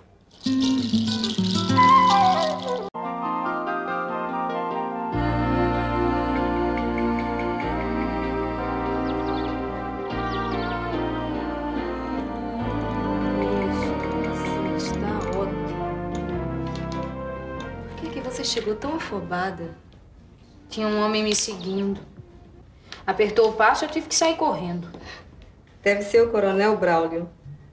Isso, está ótimo. Por que que você chegou tão afobada? Tinha um homem me seguindo. Apertou o passo, eu tive que sair correndo. Deve ser o Coronel Braulio.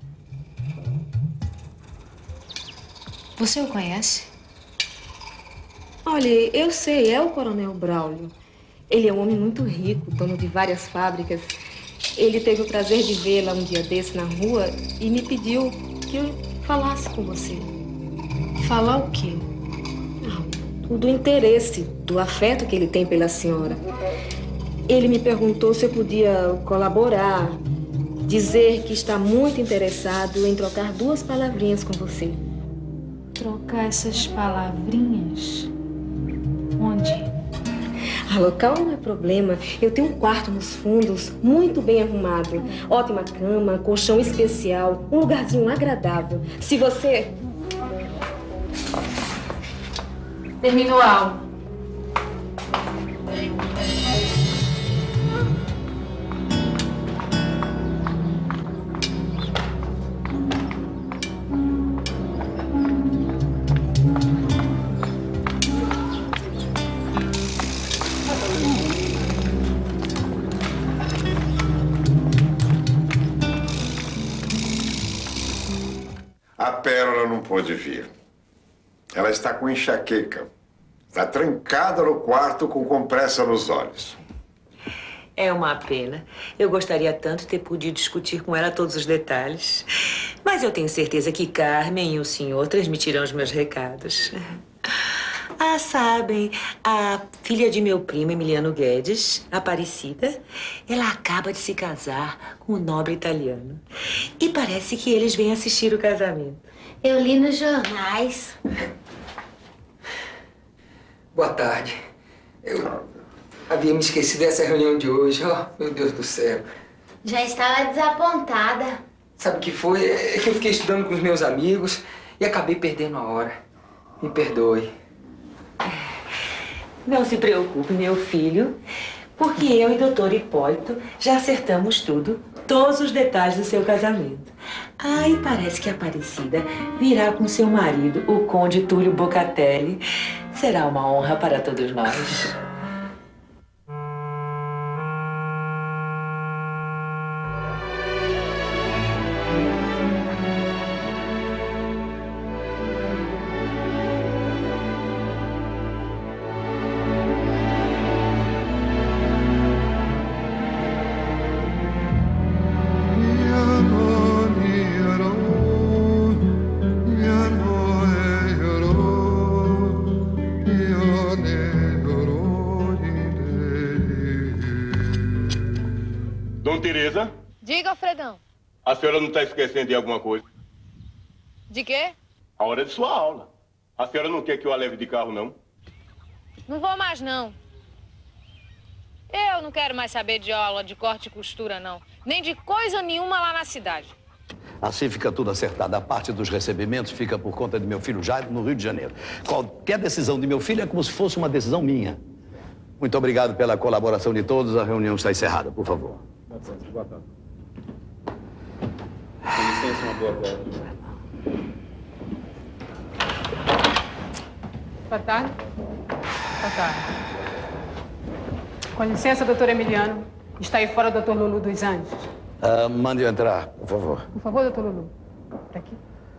Você o conhece? Olha, eu sei, é o Coronel Braulio. Ele é um homem muito rico, dono de várias fábricas. Ele teve o prazer de vê-la um dia desse na rua e me pediu que eu falasse com você. Falar o quê? Ah, do interesse, do afeto que ele tem pela senhora. Ele me perguntou se eu podia colaborar, dizer que está muito interessado em trocar duas palavrinhas com você. Trocar essas palavrinhas? Onde? Ah, local não é problema. Eu tenho um quarto nos fundos, muito bem arrumado. Ótima cama, colchão especial, um lugarzinho agradável. Se você... Terminou a aula. A Pérola não pôde vir. Ela está com enxaqueca. Está trancada no quarto com compressa nos olhos. É uma pena. Eu gostaria tanto de ter podido discutir com ela todos os detalhes. Mas eu tenho certeza que Carmen e o senhor transmitirão os meus recados. Ah, sabem, a filha de meu primo, Emiliano Guedes, Aparecida, ela acaba de se casar com um nobre italiano. E parece que eles vêm assistir o casamento. Eu li nos jornais. Boa tarde. Eu havia me esquecido dessa reunião de hoje. Oh, meu Deus do céu. Já estava desapontada. Sabe o que foi? É que eu fiquei estudando com os meus amigos e acabei perdendo a hora. Me perdoe. Não se preocupe, meu filho, porque eu e doutor Hipólito já acertamos tudo, todos os detalhes do seu casamento. Ah, e parece que a Aparecida virá com seu marido, o conde Túlio Bocatelli. Será uma honra para todos nós. Tereza? Diga, Alfredão. A senhora não está esquecendo de alguma coisa? De quê? A hora de sua aula. A senhora não quer que eu a leve de carro, não? Não vou mais, não. Eu não quero mais saber de aula de corte e costura, não. Nem de coisa nenhuma lá na cidade. Assim fica tudo acertado. A parte dos recebimentos fica por conta de meu filho Jairo, no Rio de Janeiro. Qualquer decisão de meu filho é como se fosse uma decisão minha. Muito obrigado pela colaboração de todos. A reunião está encerrada, por favor. Boa tarde. Com licença, uma boa tarde. Boa tarde. Boa tarde. Com licença, doutor Emiliano. Está aí fora o doutor Lulu dos Anjos. Uh, mande eu entrar, por favor. Por favor, doutor Lulu. Por aqui.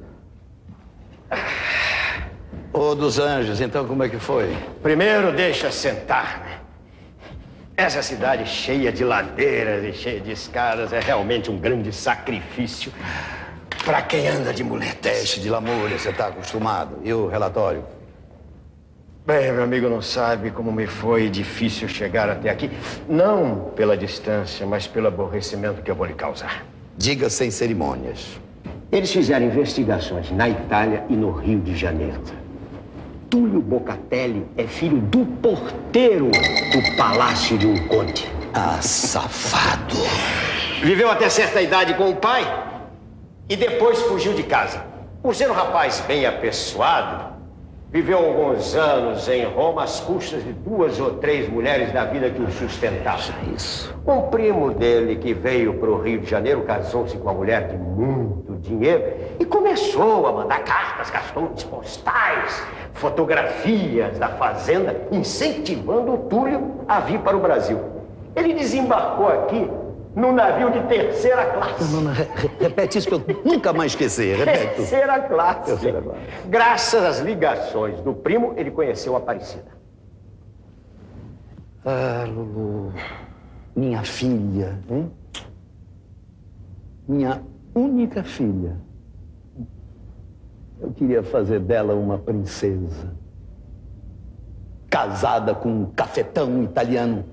Ô, dos Anjos, então como é que foi? Primeiro, deixa sentar, né? Essa cidade cheia de ladeiras e cheia de escadas é realmente um grande sacrifício para quem anda de muletas. Teste de lamúria, você está acostumado. E o relatório? Bem, meu amigo não sabe como me foi difícil chegar até aqui. Não pela distância, mas pelo aborrecimento que eu vou lhe causar. Diga sem cerimônias. Eles fizeram investigações na Itália e no Rio de Janeiro. Túlio Bocatelli é filho do porteiro do palácio de um conde. Ah, safado. Viveu até certa idade com o pai e depois fugiu de casa. Por ser um rapaz bem apessoado, viveu alguns anos em Roma às custas de duas ou três mulheres da vida que o sustentavam. Isso. Um primo dele que veio para o Rio de Janeiro casou-se com uma mulher de muito dinheiro e começou a mandar cartas, cartões postais, fotografias da fazenda, incentivando o Túlio a vir para o Brasil. Ele desembarcou aqui num navio de terceira classe. Não, não, re repete isso para eu nunca mais esquecer. Repete. Terceira classe. Terceira classe. Graças às ligações do primo, ele conheceu a Aparecida. Ah, Lulu, minha filha, hein? Minha única filha. Eu queria fazer dela uma princesa. Casada com um cafetão italiano.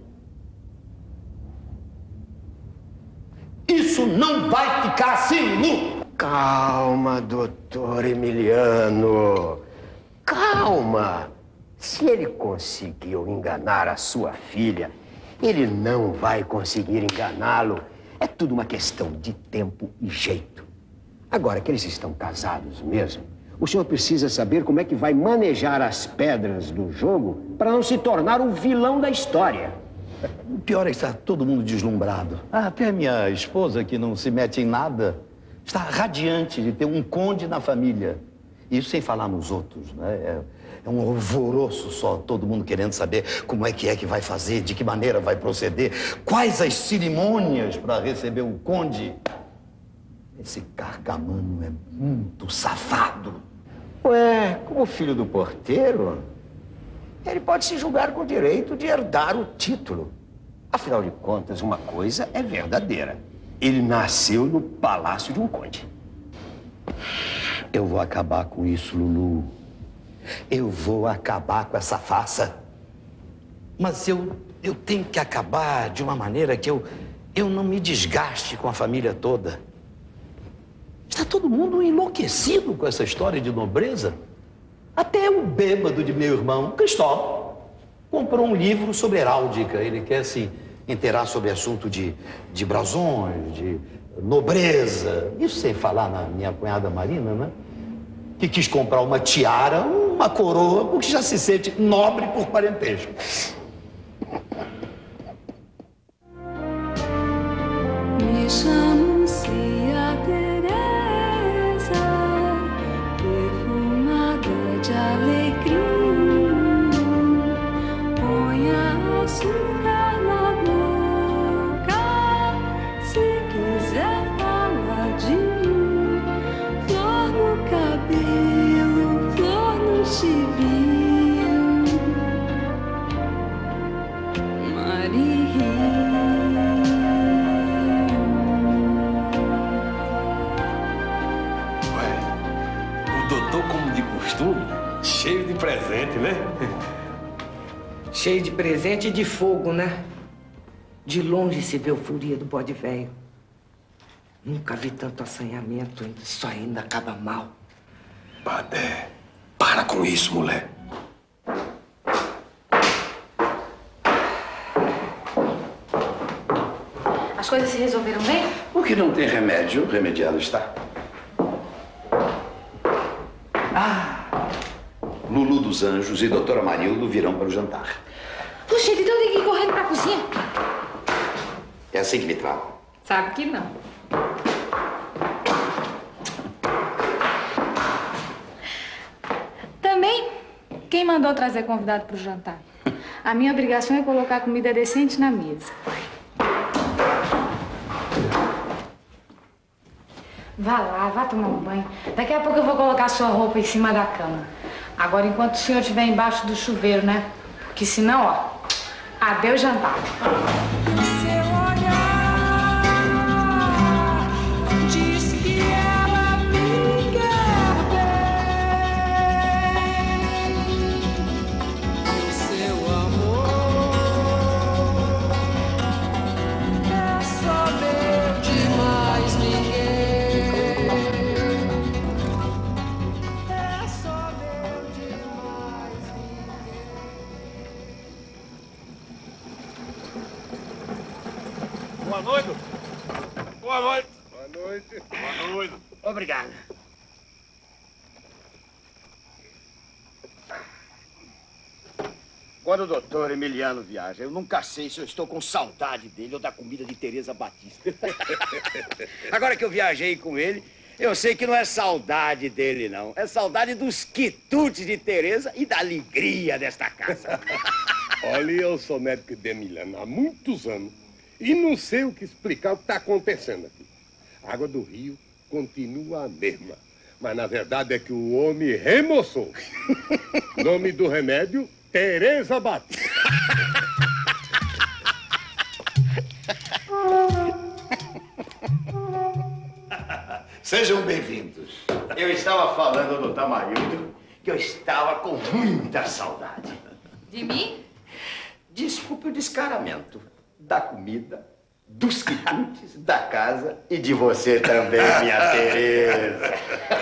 Isso não vai ficar assim, Lulu! Calma, doutor Emiliano. Calma. Se ele conseguiu enganar a sua filha, ele não vai conseguir enganá-lo. É tudo uma questão de tempo e jeito. Agora que eles estão casados mesmo, o senhor precisa saber como é que vai manejar as pedras do jogo para não se tornar o vilão da história. O pior é que está todo mundo deslumbrado. Ah, até minha esposa, que não se mete em nada, está radiante de ter um conde na família. Isso sem falar nos outros, né? É, é um alvoroço só, todo mundo querendo saber como é que é que vai fazer, de que maneira vai proceder, quais as cerimônias para receber o conde. Esse Carcamano é muito safado. Ué, como filho do porteiro, ele pode se julgar com o direito de herdar o título. Afinal de contas, uma coisa é verdadeira. Ele nasceu no palácio de um conde. Eu vou acabar com isso, Lulu. Eu vou acabar com essa farsa. Mas eu, eu tenho que acabar de uma maneira que eu, eu não me desgaste com a família toda. Está todo mundo enlouquecido com essa história de nobreza. Até o bêbado de meu irmão, Cristóvão, comprou um livro sobre heráldica. Ele quer se inteirar sobre assunto de, de brasões, de nobreza. Isso sem falar na minha cunhada Marina, né? Que quis comprar uma tiara, uma coroa, porque já se sente nobre por parentesco. Me chamo Cia Teresa, perfumada de alecrim. Ponha açúcar na boca, se quiser falar de mim. Flor no cabelo, flor no chibio. Maria. Doutor, como de costume, cheio de presente, né? Cheio de presente e de fogo, né? De longe se vê o furia do bode velho. Nunca vi tanto assanhamento, isso ainda acaba mal. Badé, para com isso, mulher. As coisas se resolveram bem? O que não tem remédio, remediado está. Lulu dos Anjos e doutora Marildo virão para o jantar. Puxa, então tem que ir correndo pra cozinha. É assim que me tratam. Sabe que não. Também, quem mandou trazer convidado pro jantar? A minha obrigação é colocar comida decente na mesa. Vá lá, vá tomar um banho. Daqui a pouco eu vou colocar sua roupa em cima da cama. Agora, enquanto o senhor estiver embaixo do chuveiro, né? Porque senão, ó, adeus jantar. Seu olhar diz que ela me quer bem. O seu amor é só meu de mais ninguém. Boa noite. Boa noite. Boa noite. Boa noite. Obrigado. Quando o doutor Emiliano viaja, eu nunca sei se eu estou com saudade dele ou da comida de Teresa Batista. Agora que eu viajei com ele, eu sei que não é saudade dele, não. É saudade dos quitutes de Teresa e da alegria desta casa. Olha, eu sou médico de Emiliano há muitos anos. E não sei o que explicar o que está acontecendo aqui. A água do rio continua a mesma. Mas, na verdade, é que o homem remoçou. Nome do remédio, Teresa Batista. Sejam bem-vindos. Eu estava falando do Tamarildo que eu estava com muita saudade. De mim? Desculpe o descaramento. Da comida, dos quitutes, da casa e de você também, minha Teresa.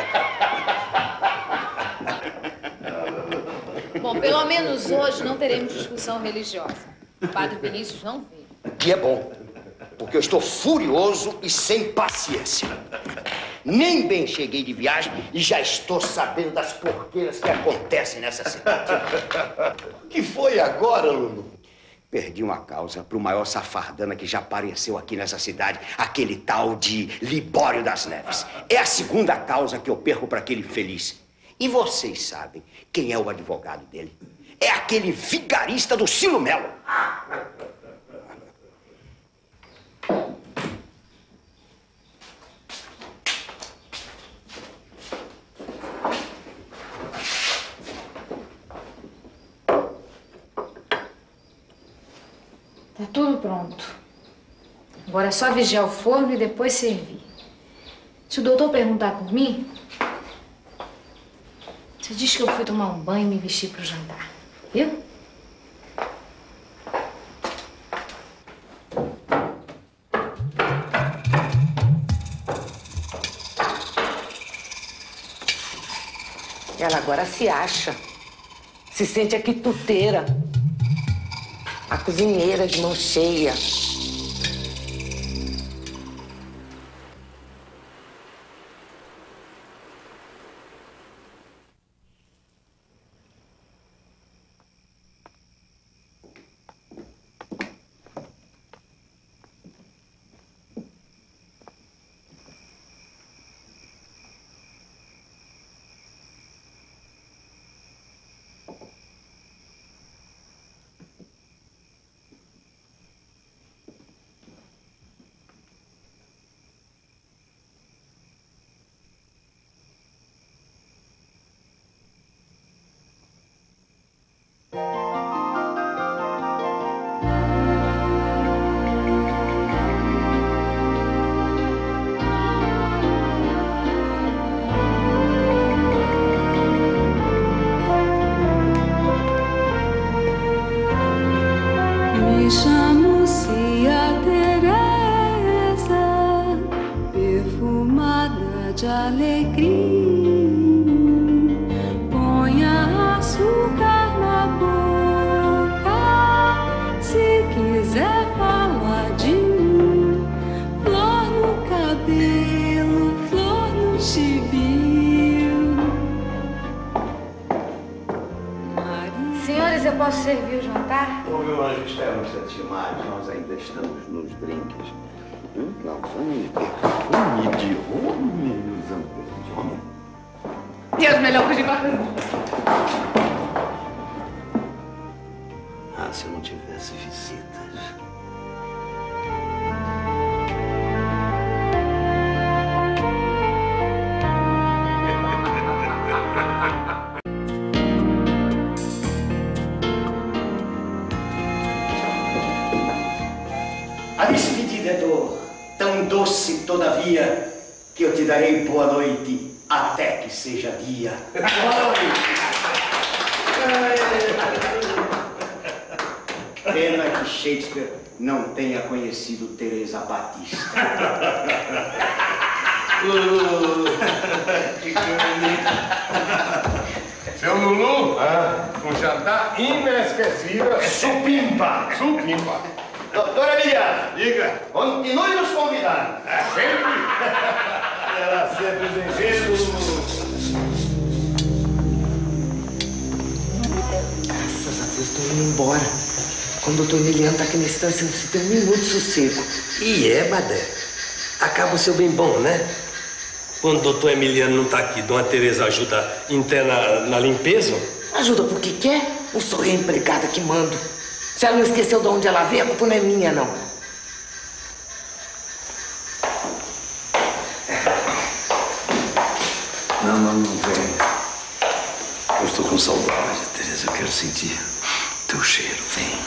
Bom, pelo menos hoje não teremos discussão religiosa. O padre Vinícius não veio. Que é bom, porque eu estou furioso e sem paciência. Nem bem cheguei de viagem e já estou sabendo das porqueiras que acontecem nessa cidade. O que foi agora, Lulu? Perdi uma causa para o maior safardana que já apareceu aqui nessa cidade, aquele tal de Libório das Neves. É a segunda causa que eu perco para aquele infeliz. E vocês sabem quem é o advogado dele? É aquele vigarista do Cilo Melo. Tá tudo pronto. Agora é só vigiar o forno e depois servir. Se o doutor perguntar por mim, você diz que eu fui tomar um banho e me vestir pro jantar. Viu? Ela agora se acha. Se sente a quituteira. A cozinheira de mão cheia. Me chamo Cia Teresa, perfumada de alegria. Ponha açúcar na boca, se quiser falar de mim. Flor no cabelo, flor no chibio. Senhores, eu posso servir o jantar? Ô, meu anjo, espera um instantinho mais. Nós ainda estamos nos drinks. Hum? Não, fome perfume de homem, meus amores de homem. Deus, melhor de guarda. Ah, se eu não tivesse visitas. A despedida é dor, tão doce todavia, que eu te darei boa noite até que seja dia. Pena que Shakespeare não tenha conhecido Teresa Batista. Que Seu Lulu, ah, um jantar inesquecível. Supimpa! Supimpa. Doutora Emiliana, diga. Continue nos convidando. É sempre. Ela sempre bem-vindo. Graças a Deus, tô indo embora. Quando o doutor Emiliano tá aqui na estância, não se tem um minuto de sossego. E é, Madé. Acaba o seu bem bom, né? Quando o doutor Emiliano não tá aqui, Dona Teresa ajuda interna na limpeza? Ajuda porque quer? Não sou eu a empregada que mando. Se ela não esqueceu de onde ela veio, a culpa não é minha, não. Não, não, não vem. Eu estou com saudade, Teresa. Eu quero sentir teu cheiro. Vem.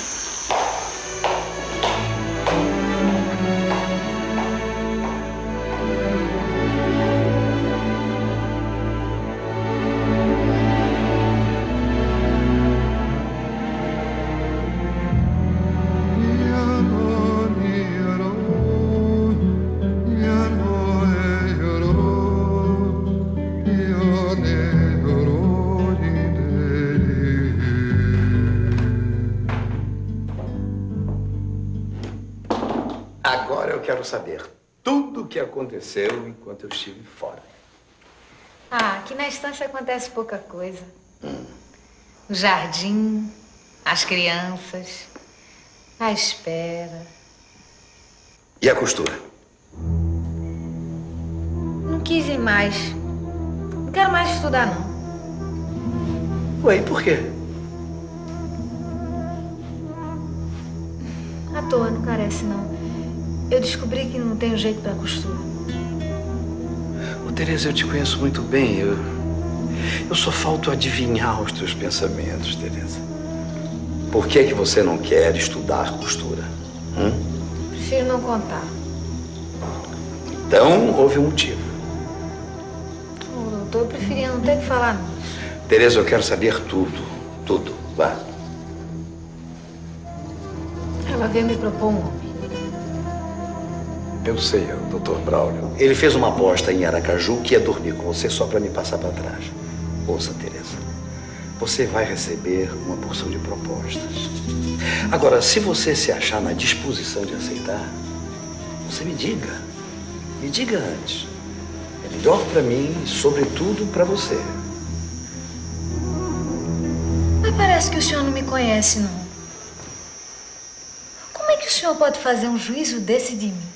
Agora eu quero saber tudo o que aconteceu enquanto eu estive fora. Ah, aqui na estância acontece pouca coisa. O jardim, as crianças, a espera. E a costura? Não quis ir mais. Não quero mais estudar, não. Ué, e por quê? À toa, não carece, não. Eu descobri que não tenho jeito pra costura. Ô, Teresa, eu te conheço muito bem. Eu, eu só falto adivinhar os teus pensamentos, Teresa. Por que que você não quer estudar costura? Hum? Prefiro não contar. Então, houve um motivo. Ô, doutor, eu preferia não ter que falar nisso. Tereza, eu quero saber tudo. Tudo. Vá. Ela veio me propor um homem. Eu sei, é o doutor Braulio. Ele fez uma aposta em Aracaju que ia dormir com você só para me passar para trás. Ouça, Tereza, você vai receber uma porção de propostas. Agora, se você se achar na disposição de aceitar, você me diga. Me diga antes. É melhor para mim e, sobretudo, para você. Mas parece que o senhor não me conhece, não. Como é que o senhor pode fazer um juízo desse de mim?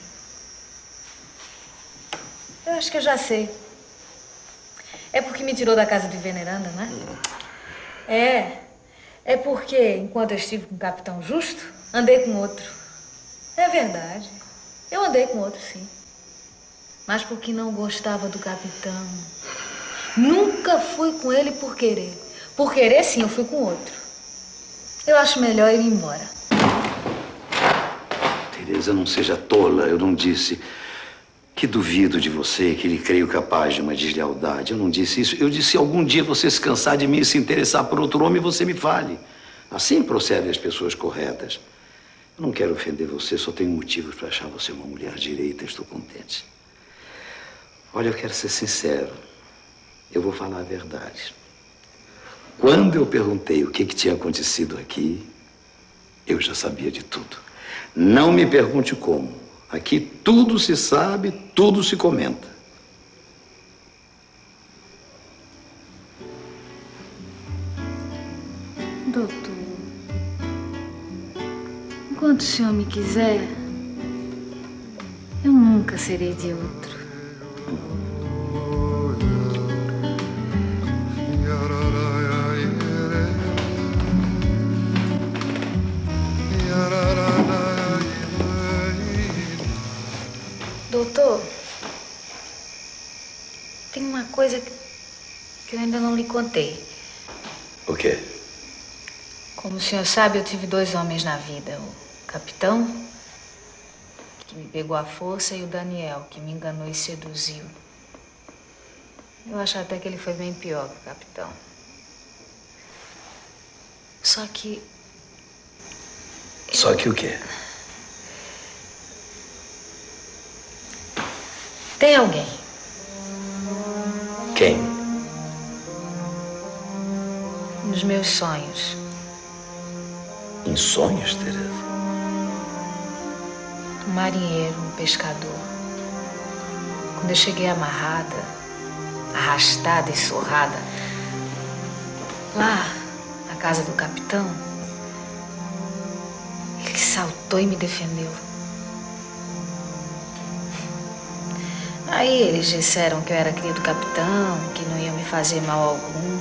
Eu acho que eu já sei. É porque me tirou da casa de veneranda, né? É. É porque, enquanto eu estive com o Capitão Justo, andei com outro. É verdade. Eu andei com outro, sim. Mas porque não gostava do capitão. Nunca fui com ele por querer. Por querer, sim, eu fui com outro. Eu acho melhor ir embora. Tereza, não seja tola. Eu não disse que duvido de você, que lhe creio capaz de uma deslealdade. Eu não disse isso. Eu disse, algum dia você se cansar de mim e se interessar por outro homem, você me fale. Assim procedem as pessoas corretas. Eu não quero ofender você, só tenho motivos para achar você uma mulher direita e estou contente. Olha, eu quero ser sincero. Eu vou falar a verdade. Quando eu perguntei o que, que tinha acontecido aqui, eu já sabia de tudo. Não me pergunte como. Aqui tudo se sabe, tudo se comenta. Doutor, enquanto o senhor me quiser, eu nunca serei de outro. Doutor, tem uma coisa que, que eu ainda não lhe contei. O quê? Como o senhor sabe, eu tive dois homens na vida. O capitão, que me pegou à força, e o Daniel, que me enganou e seduziu. Eu acho até que ele foi bem pior que o capitão. Só que... Só que o quê? Tem alguém. Quem? Nos meus sonhos. Em sonhos, Tereza? Um marinheiro, um pescador. Quando eu cheguei amarrada, arrastada e surrada, lá na casa do capitão, ele saltou e me defendeu. Aí eles disseram que eu era cria do capitão, que não iam me fazer mal algum.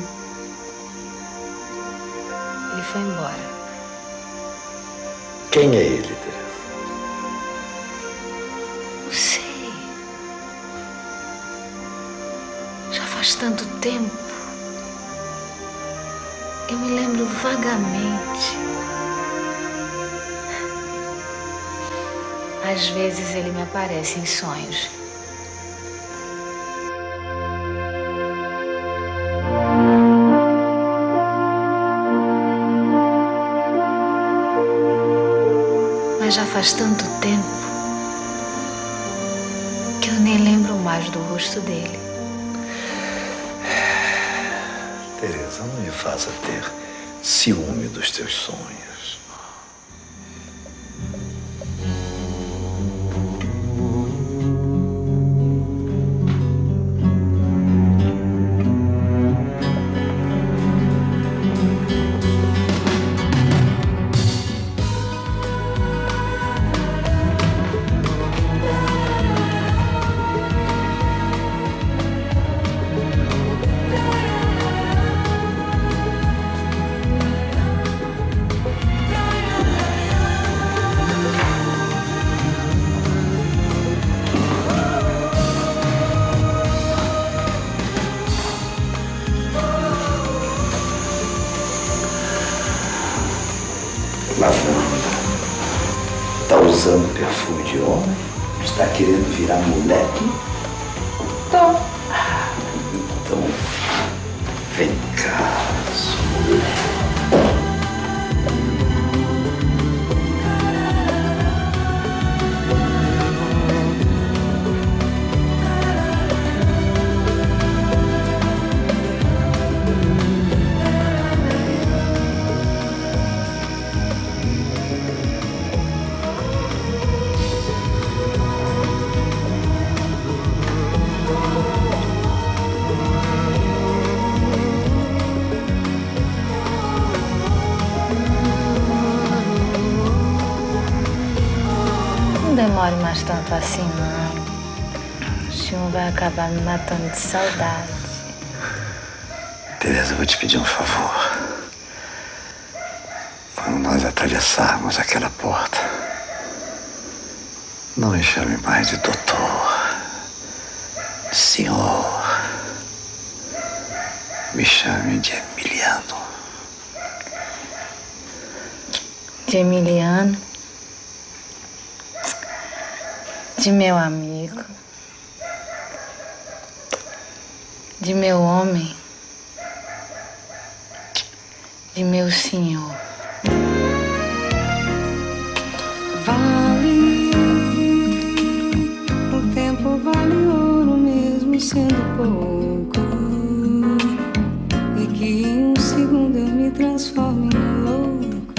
Ele foi embora. Quem é ele, Tereza? Não sei. Já faz tanto tempo. Eu me lembro vagamente. Às vezes ele me aparece em sonhos. Mas já faz tanto tempo que eu nem lembro mais do rosto dele. Tereza, não me faça ter ciúme dos teus sonhos. usando perfume de homem? Está querendo virar moleque? Tô. Então, vem cá, sua mulher. Não demore mais tanto assim, não. O senhor vai acabar me matando de saudade. Tereza, eu vou te pedir um favor. Quando nós atravessarmos aquela porta, não me chame mais de doutor, de senhor. Me chame de Emiliano. De Emiliano. De meu amigo. De meu homem. De meu senhor. Vale, o tempo vale ouro mesmo sendo pouco. E que em um segundo eu me transformo em louco.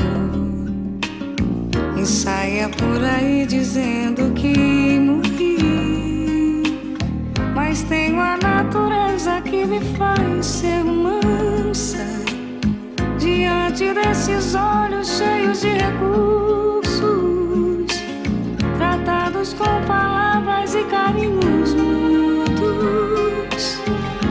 E saia por aí dizendo que morri. Mas tenho a natureza que me faz ser mansa diante desses olhos cheios de recursos, tratados com palavras e carinhos mútuos.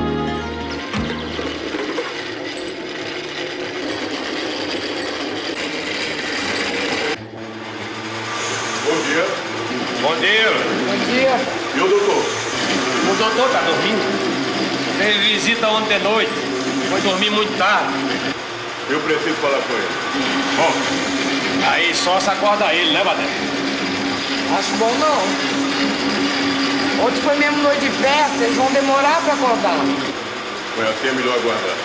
Bom dia. Bom dia. Bom dia. E o doutor? O doutor tá dormindo. Teve visita ontem à noite. Foi dormir muito tarde. Eu preciso falar com ele. Bom, aí só se acorda ele, né, Badé? Acho bom não. Ontem foi mesmo noite de festa, eles vão demorar pra acordar. Foi assim, é melhor aguardar.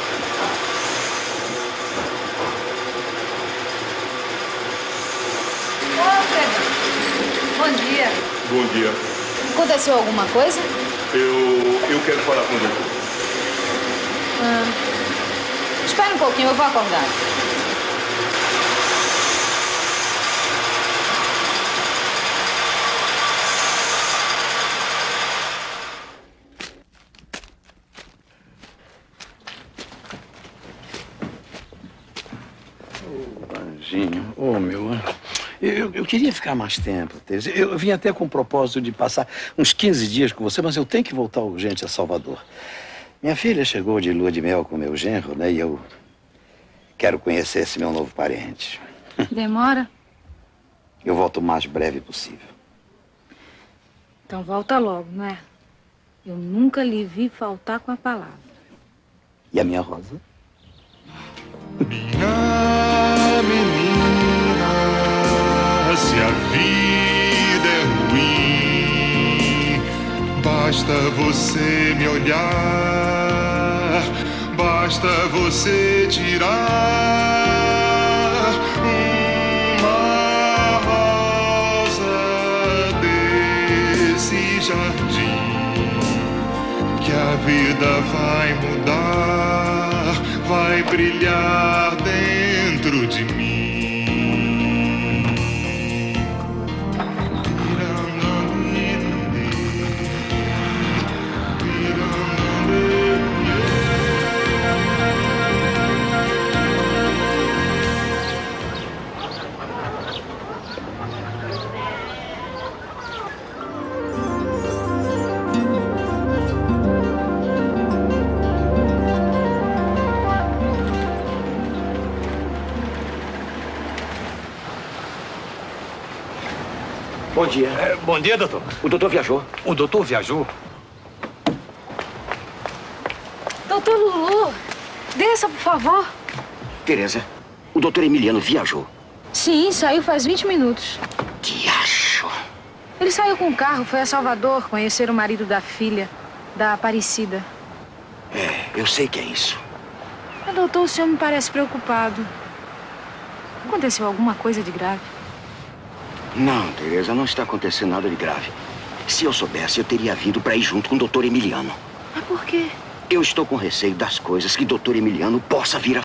Ô, Fernando. Bom dia. Bom dia. Aconteceu alguma coisa? Eu, eu quero falar com o doutor. Ah. Espera um pouquinho, eu vou acordar. Anjinho, ô oh, meu, eu, eu queria ficar mais tempo, Teresa. Eu vim até com o propósito de passar uns quinze dias com você, mas eu tenho que voltar urgente a Salvador. Minha filha chegou de lua de mel com meu genro, né? E eu quero conhecer esse meu novo parente. Demora? Eu volto o mais breve possível. Então volta logo, não é? Eu nunca lhe vi faltar com a palavra. E a minha Rosa? Minha menina, se a vida é ruim, basta você me olhar, basta você tirar uma rosa desse jardim, que a vida vai mudar, vai brilhar dentro de mim. Bom dia. É, bom dia, doutor. O doutor viajou. O doutor viajou? Doutor Lulu, desça, por favor. Tereza, o doutor Emiliano viajou. Sim, saiu faz vinte minutos. Que acha? Ele saiu com o carro, foi a Salvador conhecer o marido da filha, da Aparecida. É, eu sei que é isso. Mas, doutor, o senhor me parece preocupado. Aconteceu alguma coisa de grave? Não, Tereza, não está acontecendo nada de grave. Se eu soubesse, eu teria vindo para ir junto com o doutor Emiliano. Mas por quê? Eu estou com receio das coisas que o doutor Emiliano possa vir a